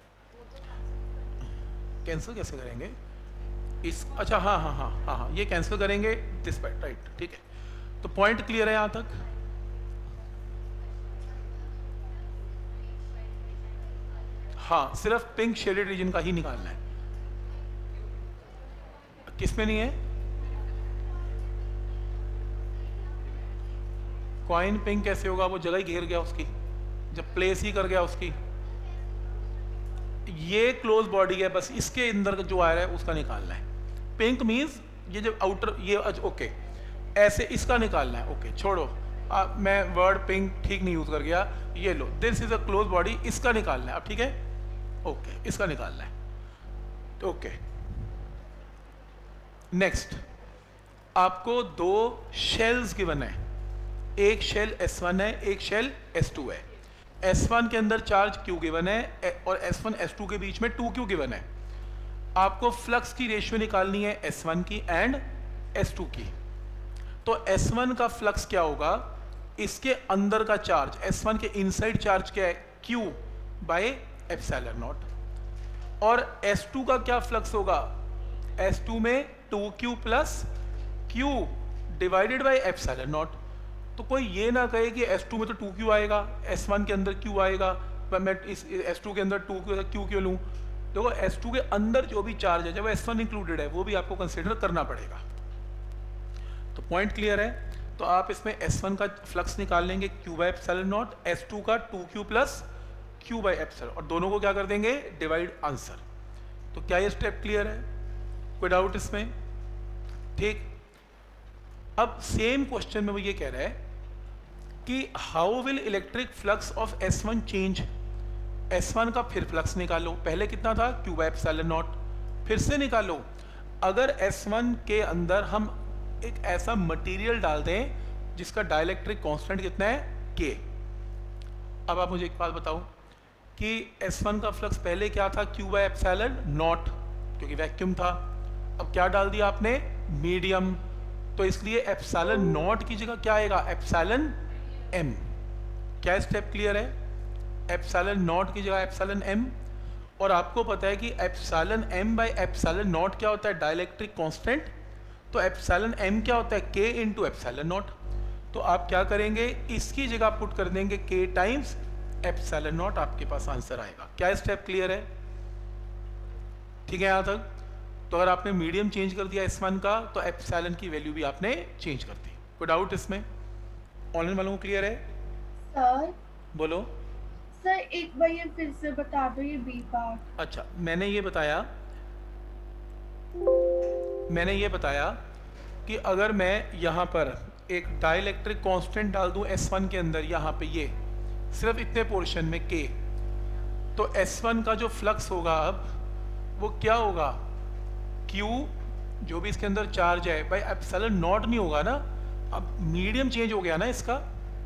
Cancel कैसे करेंगे इस? अच्छा हाँ हाँ हाँ हाँ हाँ ये कैंसिल करेंगे दिस बाय, राइट, ठीक है। तो पॉइंट क्लियर है यहाँ तक? हाँ, सिर्फ पिंक शेडेड रीजन का ही निकालना है। किसमें नहीं है? कॉइन पिंक कैसे होगा? वो जगह ही घेर गया उसकी, जब प्लेस ही कर गया उसकी। ये क्लोज बॉडी है, बस इसके अंदर जो आ रहा है उसका निकालना है। पिंक मीन्स ये जो आउटर, ये ओके, ऐसे इसका निकालना है। ओके छोड़ो, आ, मैं वर्ड पिंक ठीक नहीं यूज कर गया, ये लो, this is a close body, इसका निकालना है अब, ठीक है? ओके, इसका निकालना है, तो ओके। नेक्स्ट, आपको दो शेल्स गिवन है, एक शेल एस वन है, एक शेल एस टू है। एस वन के अंदर चार्ज Q गिवन है और एस वन एस टू के बीच में टू क्यू गिवन है। आपको फ्लक्स की रेशियो निकालनी है एस वन की एंड एस टू की। तो एस वन का फ्लक्स क्या होगा? इसके अंदर का चार्ज, एस वन के इनसाइड चार्ज क्या है? Q by epsilon naught. और एस टू का क्या फ्लक्स होगा? एस टू में two Q plus Q divided by epsilon naught. तो कोई ये ना कहे कि एस टू में तो टू क्यू आएगा, एस वन के अंदर Q आएगा, मैं इस एस टू के अंदर टू क्यू क्यों लूँ? देखो एस टू के अंदर जो भी चार्ज है, जब एस वन इंक्लूडेड है, वो भी आपको कंसिडर करना पड़ेगा। तो पॉइंट क्लियर है? तो आप इसमें एस वन का फ्लक्स निकाल लेंगे Q by epsilon naught, S two का two Q plus Q by epsilon, और दोनों को क्या कर देंगे? Divide answer. तो क्या ये स्टेप क्लियर है? कोई डाउट इसमें? ठीक। अब सेम क्वेश्चन में वो ये कह रहा है कि how will electric flux of S one change. S one का फिर फ्लक्स निकालो, पहले कितना था? Q बाय एप्सिलॉन नॉट, फिर से निकालो। अगर एस वन के अंदर हम एक ऐसा मटेरियल डाल दें जिसका डाइलेक्ट्रिक कांस्टेंट कितना है? K। अब आप मुझे एक बात बताओ कि एस वन का फ्लक्स पहले क्या था? Q बाय एप्सिलॉन नॉट, क्योंकि वैक्यूम था। अब क्या डाल दिया आपने? मीडियम। तो इसलिए एप्सिलॉन नॉट की जगह क्या आएगा? Epsilon m। क्या स्टेप क्लियर है? एप्सिलॉन नॉट की जगह एप्सिलॉन m। और आपको पता है कि epsilon m by epsilon naught क्या होता है? Dielectric constant. तो एप्सिलॉन m क्या होता है? K into epsilon naught. तो आप क्या करेंगे? इसकी जगह पुट कर देंगे K टाइम्स एप्सिलॉन नॉट, आपके पास आंसर आएगा। क्या स्टेप क्लियर है? ठीक है यहाँ तक? तो अगर आपने मीडियम चेंज कर दिया एस वन का, तो एप्सिलॉन की वैल्यू भी आपने चेंज कर दी। कोई डाउट इसमें? ऑनलाइन वालों को क्लियर है? सर बोलो सर, एक बार ये फिर से बता दो, ये बी पार्ट। अच्छा, मैंने ये बताया मैंने ये बताया कि अगर मैं यहाँ पर एक डाइलेक्ट्रिक कांस्टेंट डाल दूँ एस वन के अंदर, यहाँ पे ये सिर्फ इतने पोर्शन में के, तो एस वन का जो फ्लक्स होगा अब वो क्या होगा, Q जो भी इसके अंदर चार्ज है भाई एप्सिलॉन नॉट नहीं होगा ना, अब मीडियम चेंज हो गया ना इसका,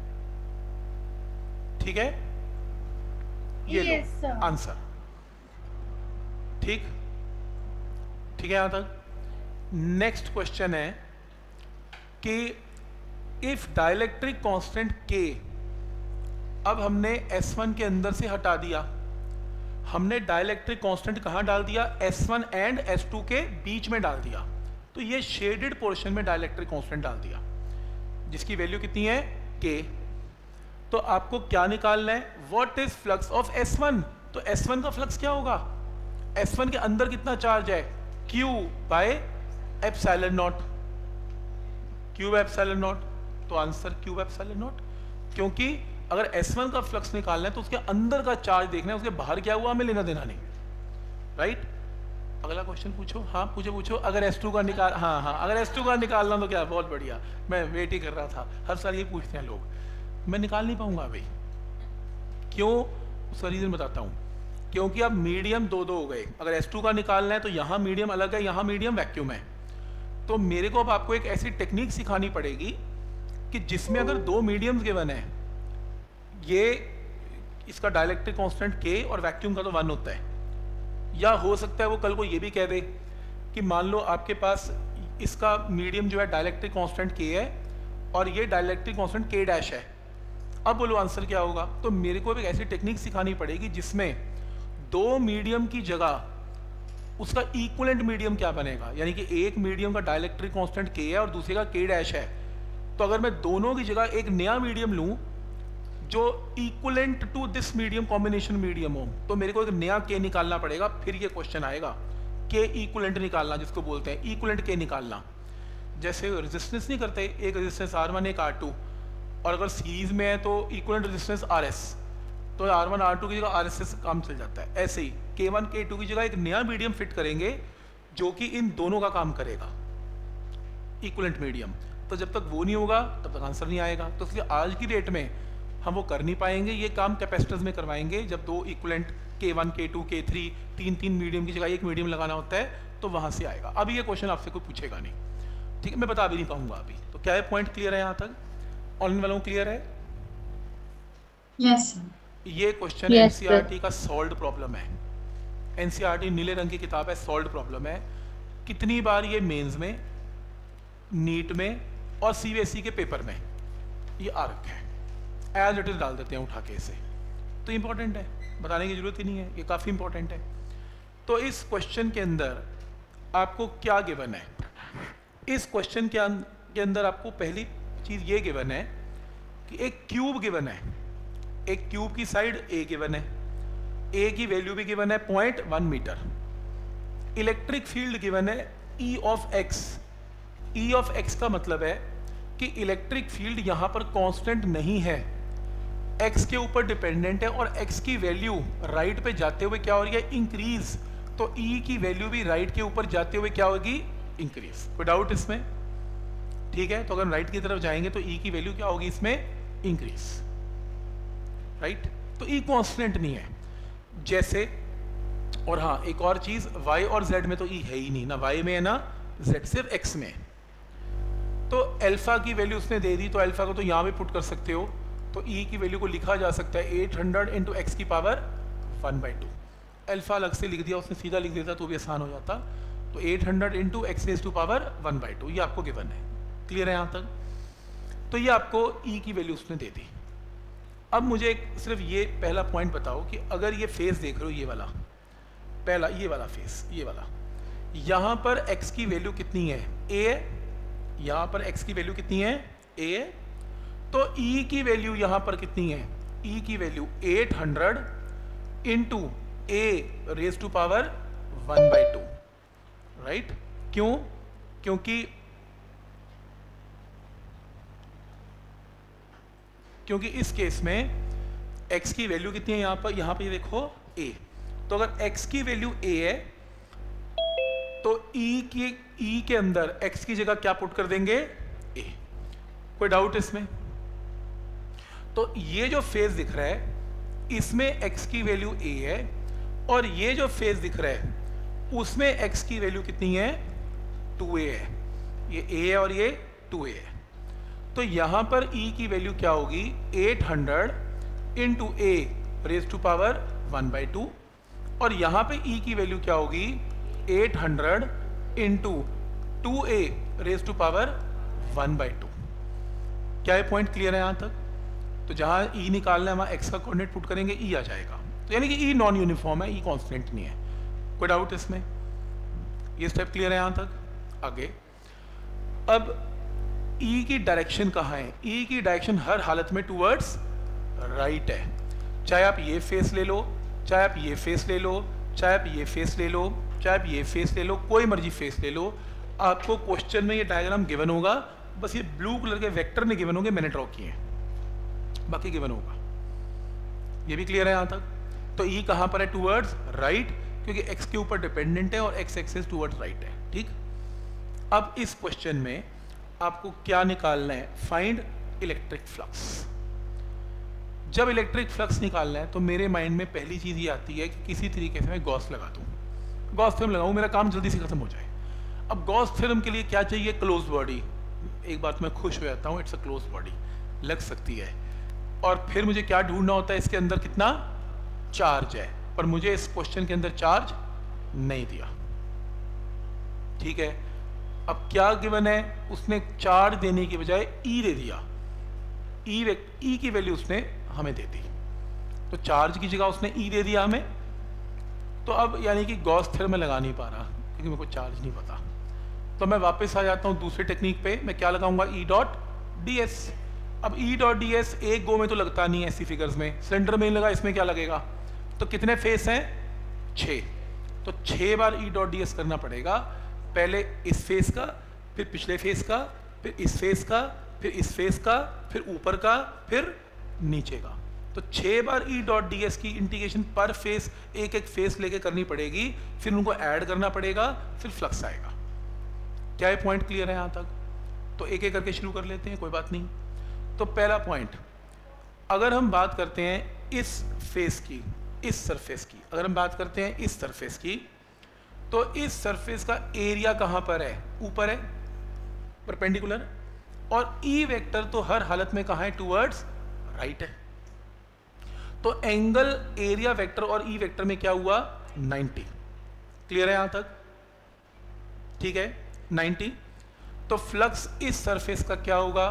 ठीक है, ये Yes, लो sir. आंसर। ठीक ठीक है यहां तक। नेक्स्ट क्वेश्चन है कि इफ डाइलेक्ट्रिक कांस्टेंट K अब हमने एस वन के अंदर से हटा दिया, हमने डाइलेक्ट्रिक कांस्टेंट कहां डाल दिया, S one and S two के बीच में डाल दिया, तो ये शेडेड पोर्शन में डाइलेक्ट्रिक कांस्टेंट डाल दिया जिसकी वैल्यू कितनी है K। तो आपको क्या निकालना है, what is flux of S one, तो एस वन का फ्लक्स क्या होगा, एस वन के अंदर कितना चार्ज है, Q by epsilon naught, Q by epsilon naught, तो answer Q by epsilon naught, क्योंकि अगर एस वन का फ्लक्स निकालना है तो उसके अंदर का चार्ज देखना है, उसके बाहर क्या हुआ हमें लेना देना नहीं, राइट। अगला क्वेश्चन पूछो, हाँ पूछो पूछो, अगर एस टू का निकाल, हाँ हाँ अगर एस टू का निकालना तो क्या, बहुत बढ़िया, मैं वेट ही कर रहा था, हर साल ये पूछते हैं लोग, मैं निकाल नहीं पाऊंगा अभी, क्यों, उसका रीजन बताता हूँ, क्योंकि अब मीडियम दो दो हो गए, अगर एस टू का निकालना है तो यहाँ मीडियम अलग है, यहाँ मीडियम वैक्यूम है, तो मेरे को अब आपको एक ऐसी टेक्निक सिखानी पड़ेगी कि जिसमें अगर दो मीडियम्स गिवन है, ये इसका डाइलेक्ट्रिक कांस्टेंट K और वैक्यूम का तो वन होता है, या हो सकता है वो कल को ये भी कह दे कि मान लो आपके पास इसका मीडियम जो है डाइलेक्ट्रिक कांस्टेंट K है और ये डाइलेक्ट्रिक कांस्टेंट K डैश है, अब बोलो आंसर क्या होगा। तो मेरे को एक ऐसी टेक्निक सिखानी पड़ेगी जिसमें दो मीडियम की जगह उसका इक्विवेलेंट मीडियम क्या बनेगा, यानी कि एक मीडियम का डाइलेक्ट्रिक कांस्टेंट K है और दूसरे का K डैश है, तो अगर मैं दोनों की जगह एक नया मीडियम लूं जो equivalent to this medium combination medium हो, तो मेरे को एक नया K निकालना पड़ेगा, फिर ये क्वेश्चन आएगा K इक्विवेलेंट निकालना, जिसको बोलते हैं इक्विवेलेंट K निकालना। जैसे रेजिस्टेंस नहीं करते, एक रेजिस्टेंस आर वन एक आर टू, और अगर सीरीज में है तो इक्विवेलेंट रेजिस्टेंस आर एस, तो आर वन आर टू की जगह आर एस से काम चल जाता है। ऐसे ही K वन K टू की जगह एक नया मीडियम फिट करेंगे जो कि इन दोनों का काम करेगा, इक्विवेलेंट मीडियम। तो जब तक वो नहीं होगा तब तक आंसर नहीं आएगा, तो इसलिए आज की डेट में हम वो कर नहीं पाएंगे, ये काम कैपेसिटर्स में करवाएंगे, जब दो equivalent K one K two K three तीन तीन मीडियम की जगह एक मीडियम लगाना होता है, तो वहां से आएगा। अभी ये क्वेश्चन आपसे कोई पूछेगा नहीं, ठीक है, मैं बता भी नहीं पाऊंगा अभी। तो क्या है, पॉइंट क्लियर है यहाँ तक, ऑनलाइन वालों को क्लियर है? Yes sir. ये क्वेश्चन Yes, एनसीईआरटी का सॉल्व्ड प्रॉब्लम है, एनसीईआरटी नीले रंग की किताब है, सॉल्व्ड प्रॉब्लम है। कितनी बार ये मेंस में, नीट में और सीबीएसई के पेपर में ये आ रखा है, एज इट इज डाल देते हैं उठा के इसे, तो इंपॉर्टेंट है, बताने की जरूरत ही नहीं है, ये काफ़ी इंपॉर्टेंट है। तो इस क्वेश्चन के अंदर आपको क्या गिवन है, इस क्वेश्चन के, अं, के अंदर आपको पहली चीज़ ये गिवन है कि एक क्यूब गिवन है, एक क्यूब की साइड ए गिवन है, ए की वैल्यू भी गिवन है point one metre, electric field given है E of X. E of X का मतलब है कि इलेक्ट्रिक फील्ड यहां पर कांस्टेंट नहीं है, एक्स के ऊपर डिपेंडेंट है, और एक्स की वैल्यू राइट पे जाते हुए क्या हो रही है, इंक्रीज, तो ई की वैल्यू भी राइट के ऊपर जाते हुए क्या होगी, इंक्रीज। कोई डाउट इसमें? ठीक है, तो अगर राइट की तरफ जाएंगे तो ई की वैल्यू क्या होगी इसमें, इंक्रीज, राइट। तो ई कांस्टेंट नहीं है जैसे, और हाँ एक और चीज, y और z में तो ई है ही नहीं, ना y में है ना z, सिर्फ x में। तो अल्फा की वैल्यू उसने दे दी, तो अल्फा को तो यहाँ भी पुट कर सकते हो, तो ई की वैल्यू को लिखा जा सकता है एट हंड्रेड इंटू एक्स की power one by two. Alpha अलग से लिख दिया उसने, सीधा लिख देता तो भी आसान हो जाता, तो eight hundred into X raise to power one by two, ये आपको गिवन है। क्लियर है यहाँ तक? तो ये आपको ई की वैल्यू उसने दे दी। अब मुझे एक सिर्फ ये पहला पॉइंट बताओ कि अगर ये फेस देख रहे हो, ये वाला पहला, ये वाला फेस, ये वाला, यहाँ पर x की वैल्यू कितनी है, a है, यहाँ पर x की वैल्यू कितनी है, a है, तो e की वैल्यू यहाँ पर कितनी है, e की value eight hundred into a raise to power one by two, right. क्यों? क्योंकि क्योंकि इस केस में x की वैल्यू कितनी है यहाँ पर, यहाँ पे ये देखो a, तो अगर x की वैल्यू a है तो E की E के अंदर x की जगह क्या पुट कर देंगे, a। कोई डाउट इसमें? तो ये जो फेज दिख रहा है इसमें x की वैल्यू a है, और ये जो फेज दिख रहा है उसमें x की वैल्यू कितनी है, टू ए है। ये a है और ये टू ए है। तो यहां पर E की वैल्यू क्या होगी, eight hundred into a raise to power one by two, और यहां पे E की वैल्यू क्या होगी, eight hundred into two a raise to power one by two. क्या ये पॉइंट क्लियर है यहां तक? तो जहां E निकालना है वहां x का कोऑर्डिनेट पुट करेंगे, E आ जाएगा। तो यानी कि E नॉन यूनिफॉर्म है, E कांस्टेंट नहीं है। कोई डाउट इसमें? ये स्टेप क्लियर है यहां तक? आगे अब E की डायरेक्शन कहाँ है? E की डायरेक्शन हर हालत में टूवर्ड्स राइट है। चाहे आप ये फेस ले लो, चाहे आप ये फेस ले लो, चाहे आप ये फेस ले लो, चाहे आप ये फेस ले लो, कोई मर्जी फेस ले लो। आपको क्वेश्चन में ये डायग्राम गिवन होगा, बस ये ब्लू कलर के वेक्टर नहीं गिवन होंगे, मैंने ड्रॉ किए हैं, बाकी गिवन होगा। ये भी क्लियर है यहाँ तक? तो E कहाँ पर है, टूवर्ड्स राइट, क्योंकि x के ऊपर डिपेंडेंट है और x एक्सिस टूवर्ड्स राइट है। ठीक, अब इस क्वेश्चन में आपको क्या निकालना है, फाइंड इलेक्ट्रिक फ्लक्स। जब इलेक्ट्रिक फ्लक्स निकालना है तो मेरे माइंड में पहली चीज ये आती है कि किसी तरीके से मैं गॉस लगा दूं, गॉस थ्योरम लगाऊं, मेरा काम जल्दी से खत्म हो जाए। अब गॉस थ्योरम के लिए क्या चाहिए, क्लोज बॉडी। एक बात मैं खुश हो जाता हूं, इट्स अ क्लोज बॉडी, लग सकती है। और फिर मुझे क्या ढूंढना होता है, इसके अंदर कितना चार्ज है, पर मुझे इस क्वेश्चन के अंदर चार्ज नहीं दिया। ठीक है, अब क्या गिवन है, उसने चार्ज देने की बजाय E दे दिया, E E की वैल्यू उसने हमें दे दी, तो चार्ज की जगह उसने E दे दिया हमें। तो अब यानी कि गॉस थ्योरम में लगा नहीं पा रहा क्योंकि मेरे को चार्ज नहीं पता। तो मैं वापस आ जाता हूं दूसरे टेक्निक पे, मैं क्या लगाऊंगा, E डॉट डी एस। अब E डॉट डी एस एक गो में तो लगता नहीं है ऐसी फिगर्स में, सिलेंडर में लगा, इसमें क्या लगेगा। तो कितने फेस हैं, छः, तो छः बार E डॉट डी एस करना पड़ेगा। पहले इस फेस का, फिर पिछले फेस का, फिर इस फेस का, फिर इस फेस का, फिर ऊपर का, फिर नीचे का। तो छः बार E डॉट डी एस की इंटीग्रेशन पर फेस, एक एक फेस लेके करनी पड़ेगी, फिर उनको ऐड करना पड़ेगा, फिर फ्लक्स आएगा। क्या ये पॉइंट क्लियर है यहाँ तक? तो एक एक करके शुरू कर लेते हैं, कोई बात नहीं। तो पहला पॉइंट, अगर हम बात करते हैं इस फेस की, इस सरफेस की, अगर हम बात करते हैं इस सरफेस की, तो इस सरफेस का एरिया कहाँ पर है, ऊपर है, परपेंडिकुलर, और E वेक्टर तो हर हालत में कहाँ है, टूवर्ड्स राइट है। तो एंगल एरिया वेक्टर और E वेक्टर में क्या हुआ, नाइंटी। क्लियर है यहां तक? ठीक है, नाइंटी। तो फ्लक्स इस सरफेस का क्या होगा,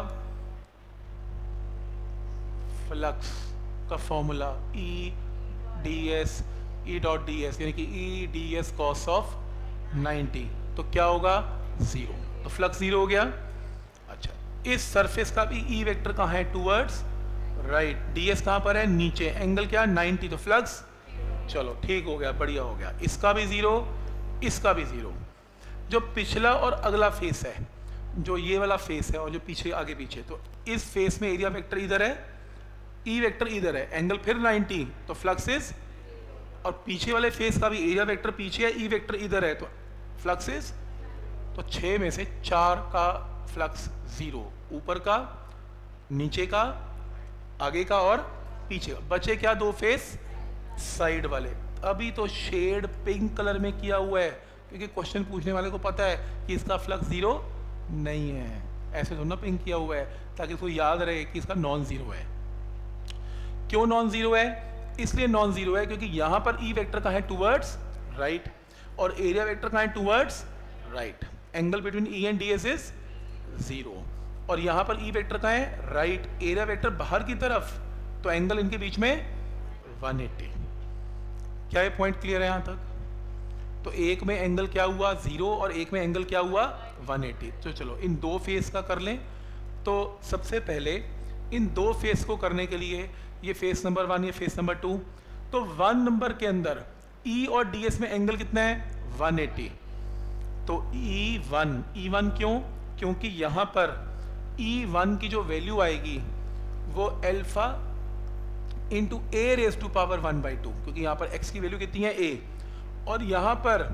फ्लक्स का formula E D S, E dot D S, यानी कि E D S cos of ninety, तो क्या होगा, जीरो। तो फ्लक्स जीरो हो गया। अच्छा, इस सरफेस का भी E वेक्टर कहाँ है, टूवर्ड्स राइट, डी एस कहाँ पर है, नीचे, एंगल क्या, नाइंटी, तो फ्लक्स, चलो ठीक हो गया, बढ़िया हो गया। इसका भी जीरो, इसका भी जीरो। जो पिछला और अगला फेस है, जो ये वाला फेस है और जो पीछे आगे पीछे, तो इस फेस में एरिया वेक्टर इधर है, E वेक्टर इधर है, एंगल फिर नाइंटी, तो फ्लक्स इज, और पीछे वाले फेस का भी एरिया वेक्टर पीछे है, E वेक्टर इधर है, तो फ्लक्स इज, तो छः में से चार का फ्लक्स जीरो, ऊपर का, नीचे का, आगे का और पीछे का। बचे क्या, दो फेस साइड वाले। अभी तो शेड पिंक कलर में किया हुआ है क्योंकि क्वेश्चन पूछने वाले को पता है कि इसका फ्लक्स जीरो नहीं है, ऐसे तो ना पिंक किया हुआ है ताकि इसको याद रहे कि इसका नॉन जीरो है। क्यों नॉन जीरो है, इसलिए नॉन जीरो है क्योंकि यहां पर E वेक्टर का है टूवर्ड्स राइट और एरिया वेक्टर का है towards right. Angle between E and D S is zero, और यहां पर E वेक्टर का है राइट, एरिया वेक्टर बाहर की तरफ, तो एंगल इनके बीच में वन एटी। क्या ये पॉइंट क्लियर है यहां तक? तो एक में एंगल क्या हुआ, जीरो, और एक में एंगल क्या हुआ, वन एटी। तो चलो इन दो फेस का कर लें। तो सबसे पहले इन दो फेस को करने के लिए, ये फेस नंबर वन, ये फेस नंबर टू, तो वन नंबर के अंदर E और डी एस में एंगल कितना है, वन एटी। तो ई वन, ई वन क्यों, क्योंकि यहां पर ई वन की जो वैल्यू आएगी वो alpha into a raise to power one by two, क्योंकि यहाँ पर x की वैल्यू कितनी है, a, और यहाँ पर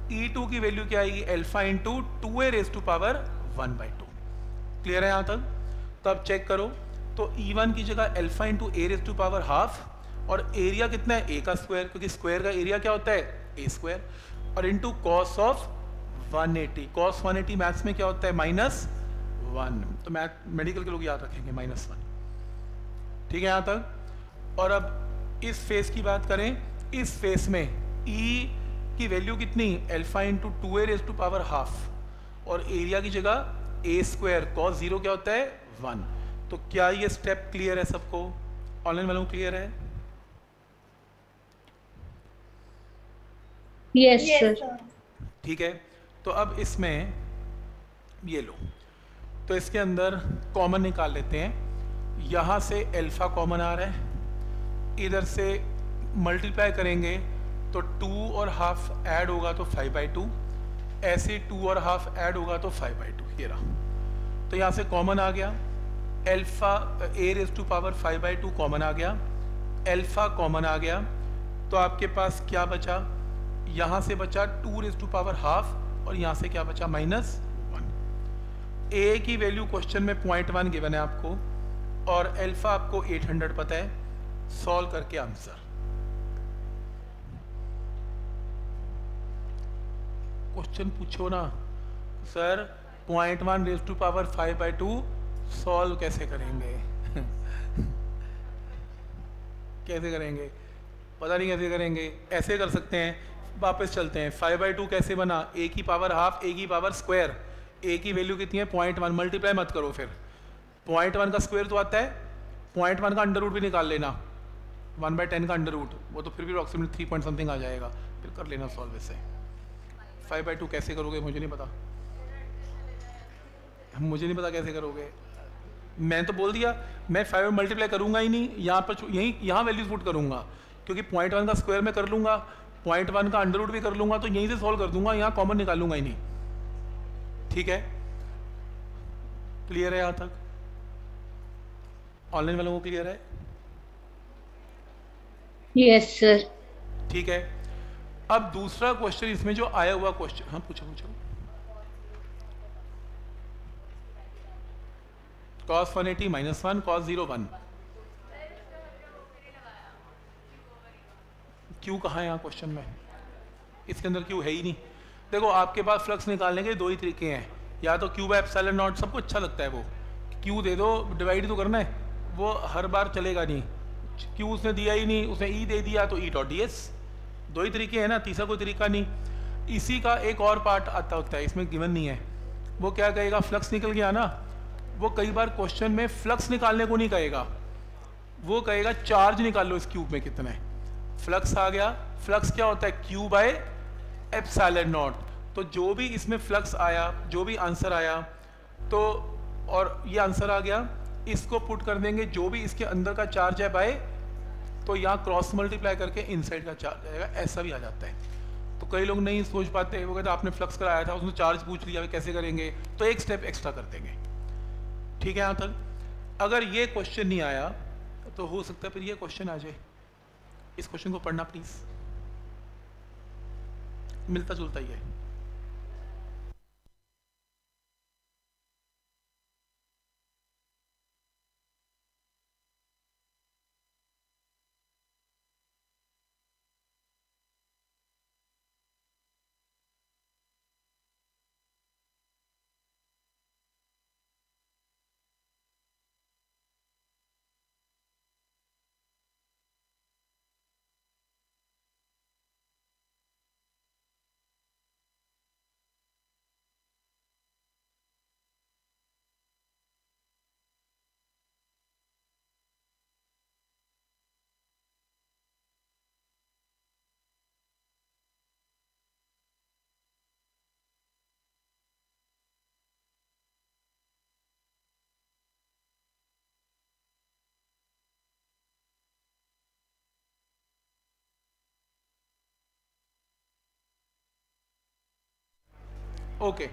ई टू की वैल्यू क्या आएगी, alpha into two a raise to power one by two. Clear है यहाँ तक? तो अब चेक करो, तो ई वन की जगह alpha into a raise to power half, और एरिया कितना है, ए का स्क्वायर, क्योंकि स्क्वायर का एरिया क्या होता है, ए स्क्वायर, और into cos of one eighty. Cos one eighty maths में क्या होता है, माइनस वन, तो मैथ मेडिकल के लोग याद रखेंगे माइनस वन। ठीक है यहाँ तक? और अब इस फेस की बात करें, इस फेस में ई की वैल्यू कितनी, alpha into two a raise to power half, और एरिया की जगह ए स्क्वायर, कॉस जीरो क्या होता है, वन। तो क्या ये स्टेप क्लियर है सबको? ऑनलाइन वालों को क्लियर है? Yes Yes, sir. sir. ठीक है, तो अब इसमें ये लो, तो इसके अंदर कॉमन निकाल लेते हैं। यहाँ से एल्फा कॉमन आ रहा है, इधर से मल्टीप्लाई करेंगे तो टू और हाफ ऐड होगा तो फाइव बाई टू, ऐसे टू और हाफ ऐड होगा तो फाइव बाई टू, ये रहा। तो यहाँ से कॉमन आ गया, alpha a raise to power five by two common आ गया, एल्फा कॉमन आ गया, तो आपके पास क्या बचा, यहाँ से बचा two raise to power half, और यहाँ से क्या बचा, माइनस वन। ए की वैल्यू क्वेश्चन में पॉइंट वन गिवन है आपको, और एल्फा आपको एट हंड्रेड पता है, सॉल्व करके आंसर। क्वेश्चन पूछो ना sir, point one raise to power five by two solve कैसे करेंगे कैसे करेंगे, पता नहीं कैसे करेंगे। ऐसे कर सकते हैं, वापस चलते हैं, फाइव बाई टू कैसे बना, ए की पावर हाफ, ए की पावर स्क्वायर, ए की वैल्यू कितनी है, पॉइंट वन, मल्टीप्लाई मत करो, फिर पॉइंट वन का स्क्वायर तो आता है, पॉइंट वन का अंडर रूट भी निकाल लेना, वन बाई टेन का अंडर रूट, वो तो फिर भी अप्रोक्सीमेटली थ्री पॉइंट समथिंग आ जाएगा, फिर कर लेना सॉल्व। ऐसे फाइव बाई टू कैसे करोगे मुझे नहीं पता, मुझे नहीं पता कैसे करोगे। मैं तो बोल दिया, मैं फाइव मल्टीप्लाई करूंगा ही नहीं, यहाँ पर यहीं यहाँ वैल्यूज पुट करूंगा, क्योंकि पॉइंट वन का स्क्वायर में कर लूंगा, पॉइंट वन का अंडर रूट भी कर लूंगा, तो यहीं से सॉल्व कर दूंगा, यहाँ कॉमन निकालूंगा ही नहीं। ठीक है, क्लियर है यहाँ तक? ऑनलाइन वालों को क्लियर है? Yes sir. ठीक है, अब दूसरा क्वेश्चन इसमें जो आया हुआ क्वेश्चन, हाँ पूछो पूछो। Cos one eighty minus one, cos zero one, Q कहाँ है यहाँ क्वेश्चन में, इसके अंदर क्यू है ही नहीं। देखो आपके पास फ्लक्स निकालने के दो ही तरीके हैं, या तो क्यू बाय एप्सिलॉन नॉट, सबको अच्छा लगता है वो, क्यू दे दो, डिवाइड तो करना है, वो हर बार चलेगा नहीं, क्यू उसने दिया ही नहीं, उसने ई दे दिया तो ई डॉट डी एस, दो ही तरीके हैं ना, तीसरा कोई तरीका नहीं। इसी का एक और पार्ट आता होता है, इसमें गिवन नहीं है, वो क्या कहेगा, फ्लक्स निकल गया ना, वो कई बार क्वेश्चन में फ्लक्स निकालने को नहीं कहेगा, वो कहेगा चार्ज निकाल लो इस क्यूब में कितना है। फ्लक्स आ गया, फ्लक्स क्या होता है, क्यू बाय एप्सिलॉन नॉट, तो जो भी इसमें फ्लक्स आया, जो भी आंसर आया, तो और ये आंसर आ गया, इसको पुट कर देंगे जो भी इसके अंदर का चार्ज है बाय, तो यहाँ क्रॉस मल्टीप्लाई करके इनसाइड का चार्ज आएगा, ऐसा भी आ जाता है। तो कई लोग नहीं सोच पाते, वो कहते आपने फ्लक्स कराया था, उसने चार्ज पूछ लिया, कैसे करेंगे, तो एक स्टेप एक्स्ट्रा कर देंगे। ठीक है यहाँ तक? अगर ये क्वेश्चन नहीं आया तो हो सकता है फिर ये क्वेश्चन आ जाए, इस क्वेश्चन को पढ़ना प्लीज, मिलता जुलता ही है। ओके,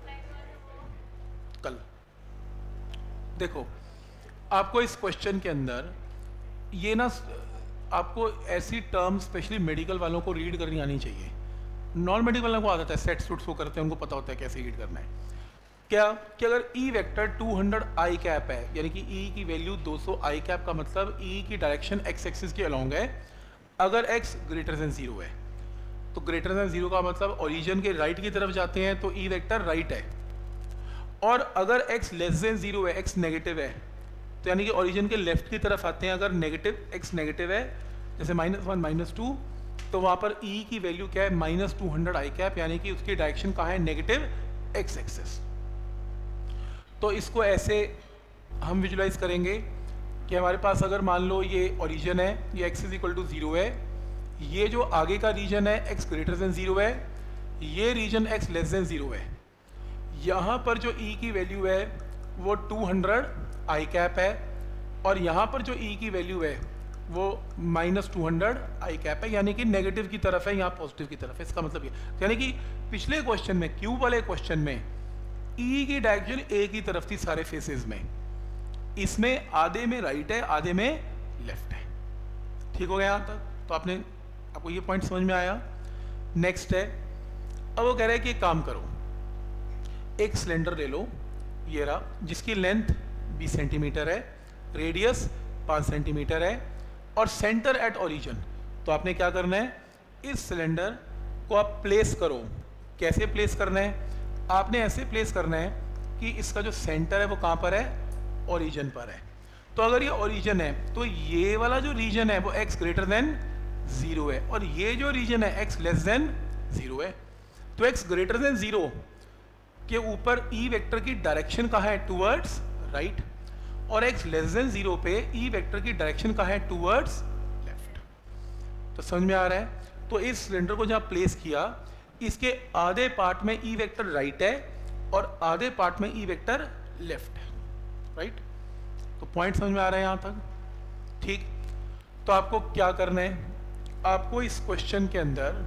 कल देखो आपको इस क्वेश्चन के अंदर ये ना, आपको ऐसी टर्म स्पेशली मेडिकल वालों को रीड करनी आनी चाहिए। नॉन मेडिकल वालों को आदत है, सेट सूट्स को करते हैं, उनको पता होता है कैसे रीड करना है। क्या कि अगर E vector two hundred I cap है, यानी कि ई की value two hundred I cap का मतलब ई की डायरेक्शन एक्स एक्सिस के अलोंग है, अगर एक्स ग्रेटर देन जीरो है, तो ग्रेटर देन जीरो का मतलब ओरिजिन के राइट की तरफ जाते हैं तो ई वेक्टर राइट है, और अगर एक्स लेस देन जीरो है, एक्स नेगेटिव है, तो यानी कि ओरिजिन के लेफ्ट की तरफ आते हैं। अगर नेगेटिव एक्स नेगेटिव है, जैसे माइनस वन माइनस टू, तो वहाँ पर ई की वैल्यू क्या है, minus two hundred I cap, यानी कि उसकी डायरेक्शन कहाँ है, नेगेटिव एक्स एक्सिस। तो इसको ऐसे हम विजुलाइज करेंगे कि हमारे पास अगर मान लो ये ओरिजिन है, ये X is equal to zero है, ये जो आगे का रीजन है एक्स ग्रेटर देन ज़ीरो है, ये region X less than zero है। यहाँ पर जो ई की वैल्यू है वो टू हंड्रेड आई कैप है, और यहाँ पर जो ई की वैल्यू है वो minus two hundred I cap है, यानी कि नेगेटिव की तरफ है, यहाँ पॉजिटिव की तरफ है। इसका मतलब ये, यानी कि पिछले क्वेश्चन में, क्यूब वाले क्वेश्चन में ई की डायरेक्शन ए की तरफ थी सारे फेसेस में, इसमें आधे में राइट है, आधे में लेफ्ट है। ठीक हो गया यहाँ तक? तो आपने आपको ये पॉइंट समझ में आया। नेक्स्ट है, अब वो कह रहा है कि एक काम करो, एक सिलेंडर ले लो, ये रहा, जिसकी लेंथ बीस सेंटीमीटर है, रेडियस पाँच सेंटीमीटर है, और सेंटर एट ओरिजिन। तो आपने क्या करना है, इस सिलेंडर को आप प्लेस करो। कैसे प्लेस करना है? आपने ऐसे प्लेस करना है कि इसका जो सेंटर है वो कहाँ पर है, ओरिजिन पर है। तो अगर ये ओरिजिन है तो ये वाला जो रीजन है वो x ग्रेटर देन जीरो है, और ये जो रीजन है x लेस देन जीरो है। तो x ग्रेटर देन जीरो के ऊपर ई वेक्टर की डायरेक्शन कहाँ है, टूवर्ड्स राइट, और x लेस देन जीरो पे ई वेक्टर की डायरेक्शन कहाँ है, टूवर्ड्स लेफ्ट। तो समझ में आ रहा है? तो इस सिलेंडर को जहाँ प्लेस किया, इसके आधे पार्ट में ई वेक्टर राइट है और आधे पार्ट में ई वेक्टर लेफ्ट है, राइट। तो पॉइंट समझ में आ रहा है यहाँ तक? ठीक। तो आपको क्या करना है, आपको इस क्वेश्चन के अंदर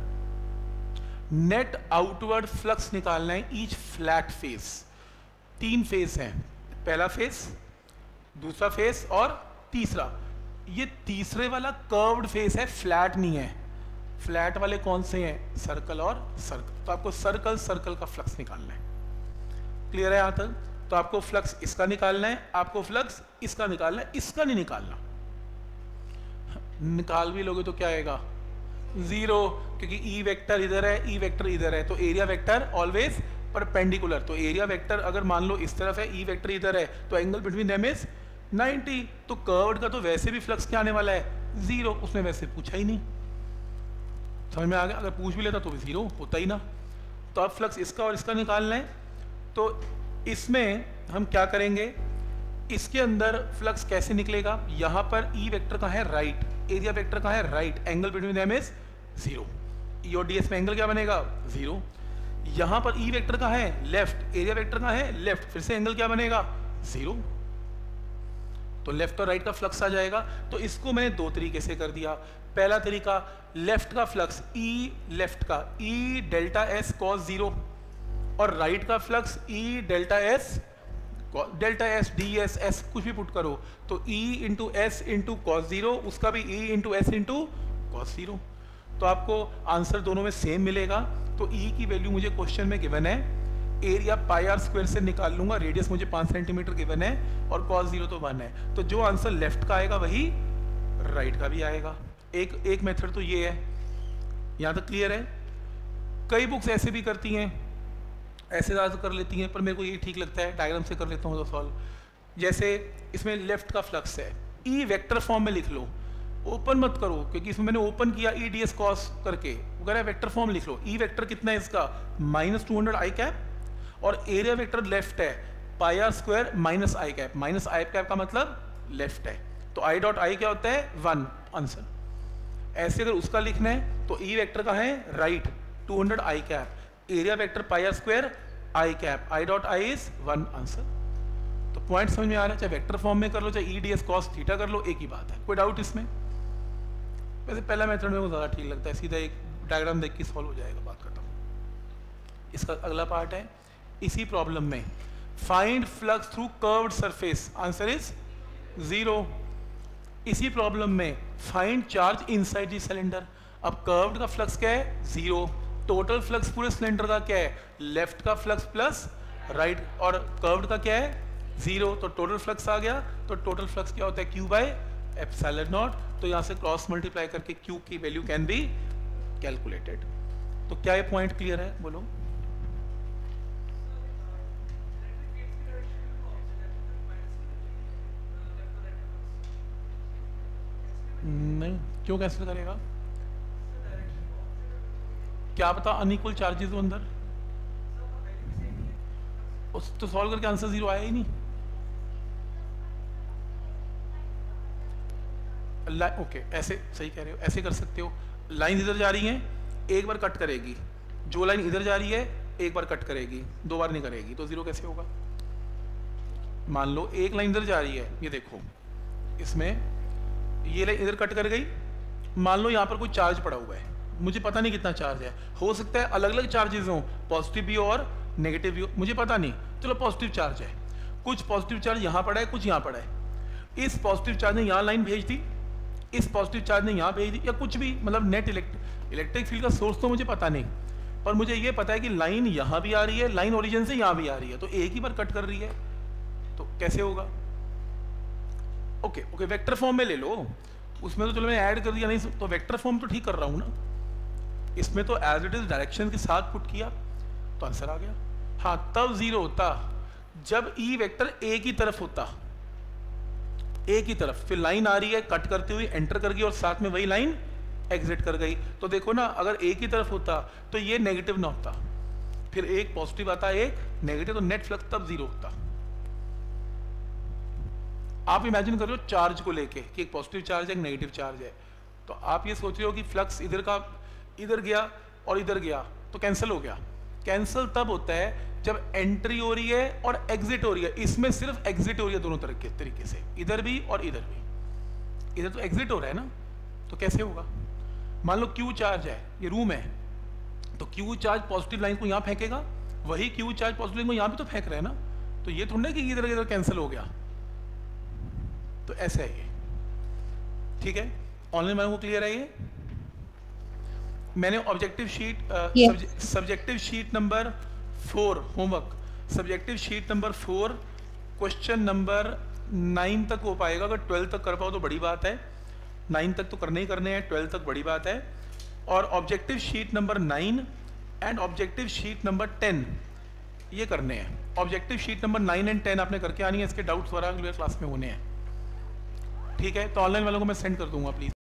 नेट आउटवर्ड फ्लक्स निकालना है ईच फ्लैट फेस। तीन फेस हैं, पहला फेस, दूसरा फेस और तीसरा। ये तीसरे वाला कर्व्ड फेस है, फ्लैट नहीं है। फ्लैट वाले कौन से हैं, सर्कल और सर्कल। तो आपको सर्कल सर्कल का फ्लक्स निकालना है। क्लियर है यहाँ तक? तो आपको फ्लक्स इसका निकालना है, आपको फ्लक्स इसका निकालना है, इसका नहीं निकालना। निकाल भी लोगे तो क्या आएगा, जीरो, क्योंकि ई वेक्टर इधर है, ई वेक्टर इधर है, तो एरिया वेक्टर ऑलवेज परपेंडिकुलर। तो एरिया वेक्टर अगर मान लो इस तरफ है, ई वेक्टर इधर है, तो angle between them is ninety. तो कर्व्ड का तो वैसे भी फ्लक्स क्या आने वाला है, जीरो। उसने वैसे पूछा ही नहीं, समझ में आ गया? अगर पूछ भी लेता तो भी जीरो होता ही ना। तो अब फ्लक्स इसका और इसका निकालना है। तो इसमें हम क्या करेंगे, इसके अंदर फ्लक्स कैसे निकलेगा, यहाँ पर ई वेक्टर का है राइट, एरिया वेक्टर का है right, angle between them is zero. E और डी एस में एंगल क्या बनेगा, जीरो। यहाँ पर ई वेक्टर का है लेफ्ट, एरिया वेक्टर का है लेफ्ट, फिर से एंगल क्या बनेगा, जीरो। तो लेफ्ट और राइट का फ्लक्स आ जाएगा। तो इसको मैंने दो तरीके से कर दिया। पहला तरीका, लेफ्ट का फ्लक्स ई लेफ्ट का E delta S cos zero, और राइट का flux E delta S delta S D S S कुछ भी पुट करो, तो E into S into cos zero, उसका भी E into S into cos zero. तो आपको आंसर दोनों में सेम मिलेगा। तो ई की वैल्यू मुझे क्वेश्चन में गिवन है, एरिया पाई आर स्क्वायर से निकाल लूंगा, रेडियस मुझे पाँच सेंटीमीटर गिवन है, और कॉस जीरो तो वन है। तो जो आंसर लेफ्ट का आएगा वही राइट का भी आएगा। एक एक मेथड तो ये है। यहाँ तक क्लियर है? कई बुक्स ऐसे भी करती हैं, ऐसे ज़्यादा कर लेती हैं, पर मेरे को ये ठीक लगता है, डायग्राम से कर लेता हूँ तो सॉल्व। जैसे इसमें लेफ्ट का फ्लक्स है, ई वेक्टर फॉर्म में लिख लो, ओपन मत करो, क्योंकि इसमें मैंने ओपन किया ई डी एस कॉस करके, वो कह रहा है वेक्टर फॉर्म लिख लो। ई वेक्टर कितना है इसका, minus two hundred I cap, और एरिया वेक्टर लेफ्ट है, pi R square minus I cap. Minus I cap का मतलब लेफ्ट है, तो आई डॉट आई क्या होता है, वन, आंसर। ऐसे अगर उसका लिखना है तो ई वेक्टर का है right, two hundred I cap, area vector pi R square I cap, I dot I is one, answer. तो पॉइंट समझ में आ रहा है? चाहे वेक्टर फॉर्म में कर लो, चाहे E D S cos theta कर लो, एक ही बात है। कोई डाउट इसमें? वैसे पहला मेथड मेरे को ज़्यादा ठीक लगता है, सीधा एक डायग्राम देख के सॉल्व हो जाएगा, बात खत्म। इसका अगला पार्ट है इसी प्रॉब्लम में, find flux through curved surface, answer is zero. इसी प्रॉब्लम में find charge inside the cylinder. अब कर्व्ड का फ्लक्स क्या है, जीरो, टोटल फ्लक्स पूरे सिलेंडर का क्या है, लेफ्ट का फ्लक्स प्लस राइट, और कर्व्ड का क्या है, जीरो, तो टोटल फ्लक्स आ गया। तो टोटल फ्लक्स क्या होता है, क्यू बाय एप्सिलॉन नॉट। तो यहां से क्रॉस मल्टीप्लाई करके क्यू की वैल्यू कैन बी कैलकुलेटेड। तो क्या ये पॉइंट क्लियर है, बोलो। नहीं, क्यों कैंसिल करेगा, क्या पता अनइक्वल चार्जेस हो अंदर, उस तो सॉल्व करके आंसर जीरो आया ही नहीं। ओके okay, ऐसे सही कह रहे हो, ऐसे कर सकते हो। लाइन इधर जा रही है, एक बार कट करेगी, जो लाइन इधर जा रही है एक बार कट करेगी, दो बार नहीं करेगी, तो जीरो कैसे होगा। मान लो एक लाइन इधर जा रही है, ये देखो इसमें ये लाइन इधर कट कर गई, मान लो यहाँ पर कोई चार्ज पड़ा हुआ है, मुझे पता नहीं कितना चार्ज है, हो सकता है अलग अलग चार्जेस हों, पॉजिटिव भी और नेगेटिव भी हो, मुझे पता नहीं, चलो पॉजिटिव चार्ज है, कुछ पॉजिटिव चार्ज यहाँ पड़ा है, कुछ यहाँ पड़ा है। इस पॉजिटिव चार्ज ने यहाँ लाइन भेज दी, इस पॉजिटिव चार्ज ने यहाँ भेज दी, या कुछ भी, मतलब नेट इलेक्ट्रिक इलेक्ट्रिक फील्ड का सोर्स तो मुझे पता नहीं, पर मुझे ये पता है कि लाइन यहाँ भी आ रही है, लाइन ओरिजिन से यहाँ भी आ रही है, तो एक ही बार कट कर रही है, तो कैसे होगा। ओके ओके वेक्टर फॉर्म में ले लो, उसमें तो चलो मैंने ऐड कर दिया, नहीं तो वेक्टर फॉर्म तो ठीक कर रहा हूँ ना, इसमें तो एज इट इज डायरेक्शन के साथ पुट किया तो आंसर आ गया। हाँ, तब जीरो होता जब ई वेक्टर ए की तरफ होता, ए की तरफ, फिर लाइन आ रही है कट करती हुई एंटर कर गई और साथ में वही लाइन एग्जिट कर गई, तो देखो ना अगर ए की तरफ होता तो ये नेगेटिव ना होता, फिर एक पॉजिटिव आता एक नेगेटिव, तो नेट फ्लक्स तब जीरो होता। आप इमेजिन कर रहे हो चार्ज को लेके कि एक पॉजिटिव चार्ज है एक नेगेटिव चार्ज है, तो आप ये सोच रहे हो कि फ्लक्स इधर का इधर गया और इधर गया तो कैंसिल हो गया। कैंसिल तब होता है जब एंट्री हो रही है और एग्जिट हो रही है, इसमें सिर्फ एग्जिट हो रही है दोनों तरह के तरीके से, इधर भी और इधर भी, इधर तो एग्जिट हो रहा है ना, तो कैसे होगा। मान लो क्यू चार्ज है, ये रूम है, तो क्यू चार्ज पॉजिटिव लाइन को यहाँ फेंकेगा, वही क्यू चार्ज पॉजिटिव लाइन को यहाँ भी तो फेंक रहे हैं ना, तो ये थोड़ा कि इधर इधर कैंसिल हो गया, तो ऐसा है ये। ठीक है, ऑनलाइन वालों को क्लियर है ये। मैंने objective sheet subjective sheet number four homework, subjective sheet number four question number nine तक हो पाएगा, अगर ट्वेल्थ तक कर पाओ तो बड़ी बात है, नाइन तक तो करने ही करने हैं, ट्वेल्थ तक बड़ी बात है। और objective sheet number nine and objective sheet number ten ये करने हैं। Objective sheet number nine and ten आपने करके आनी है, इसके डाउट्स वगैरह अगले क्लास में होने हैं। ठीक है, तो ऑनलाइन वालों को मैं सेंड कर दूंगा प्लीज।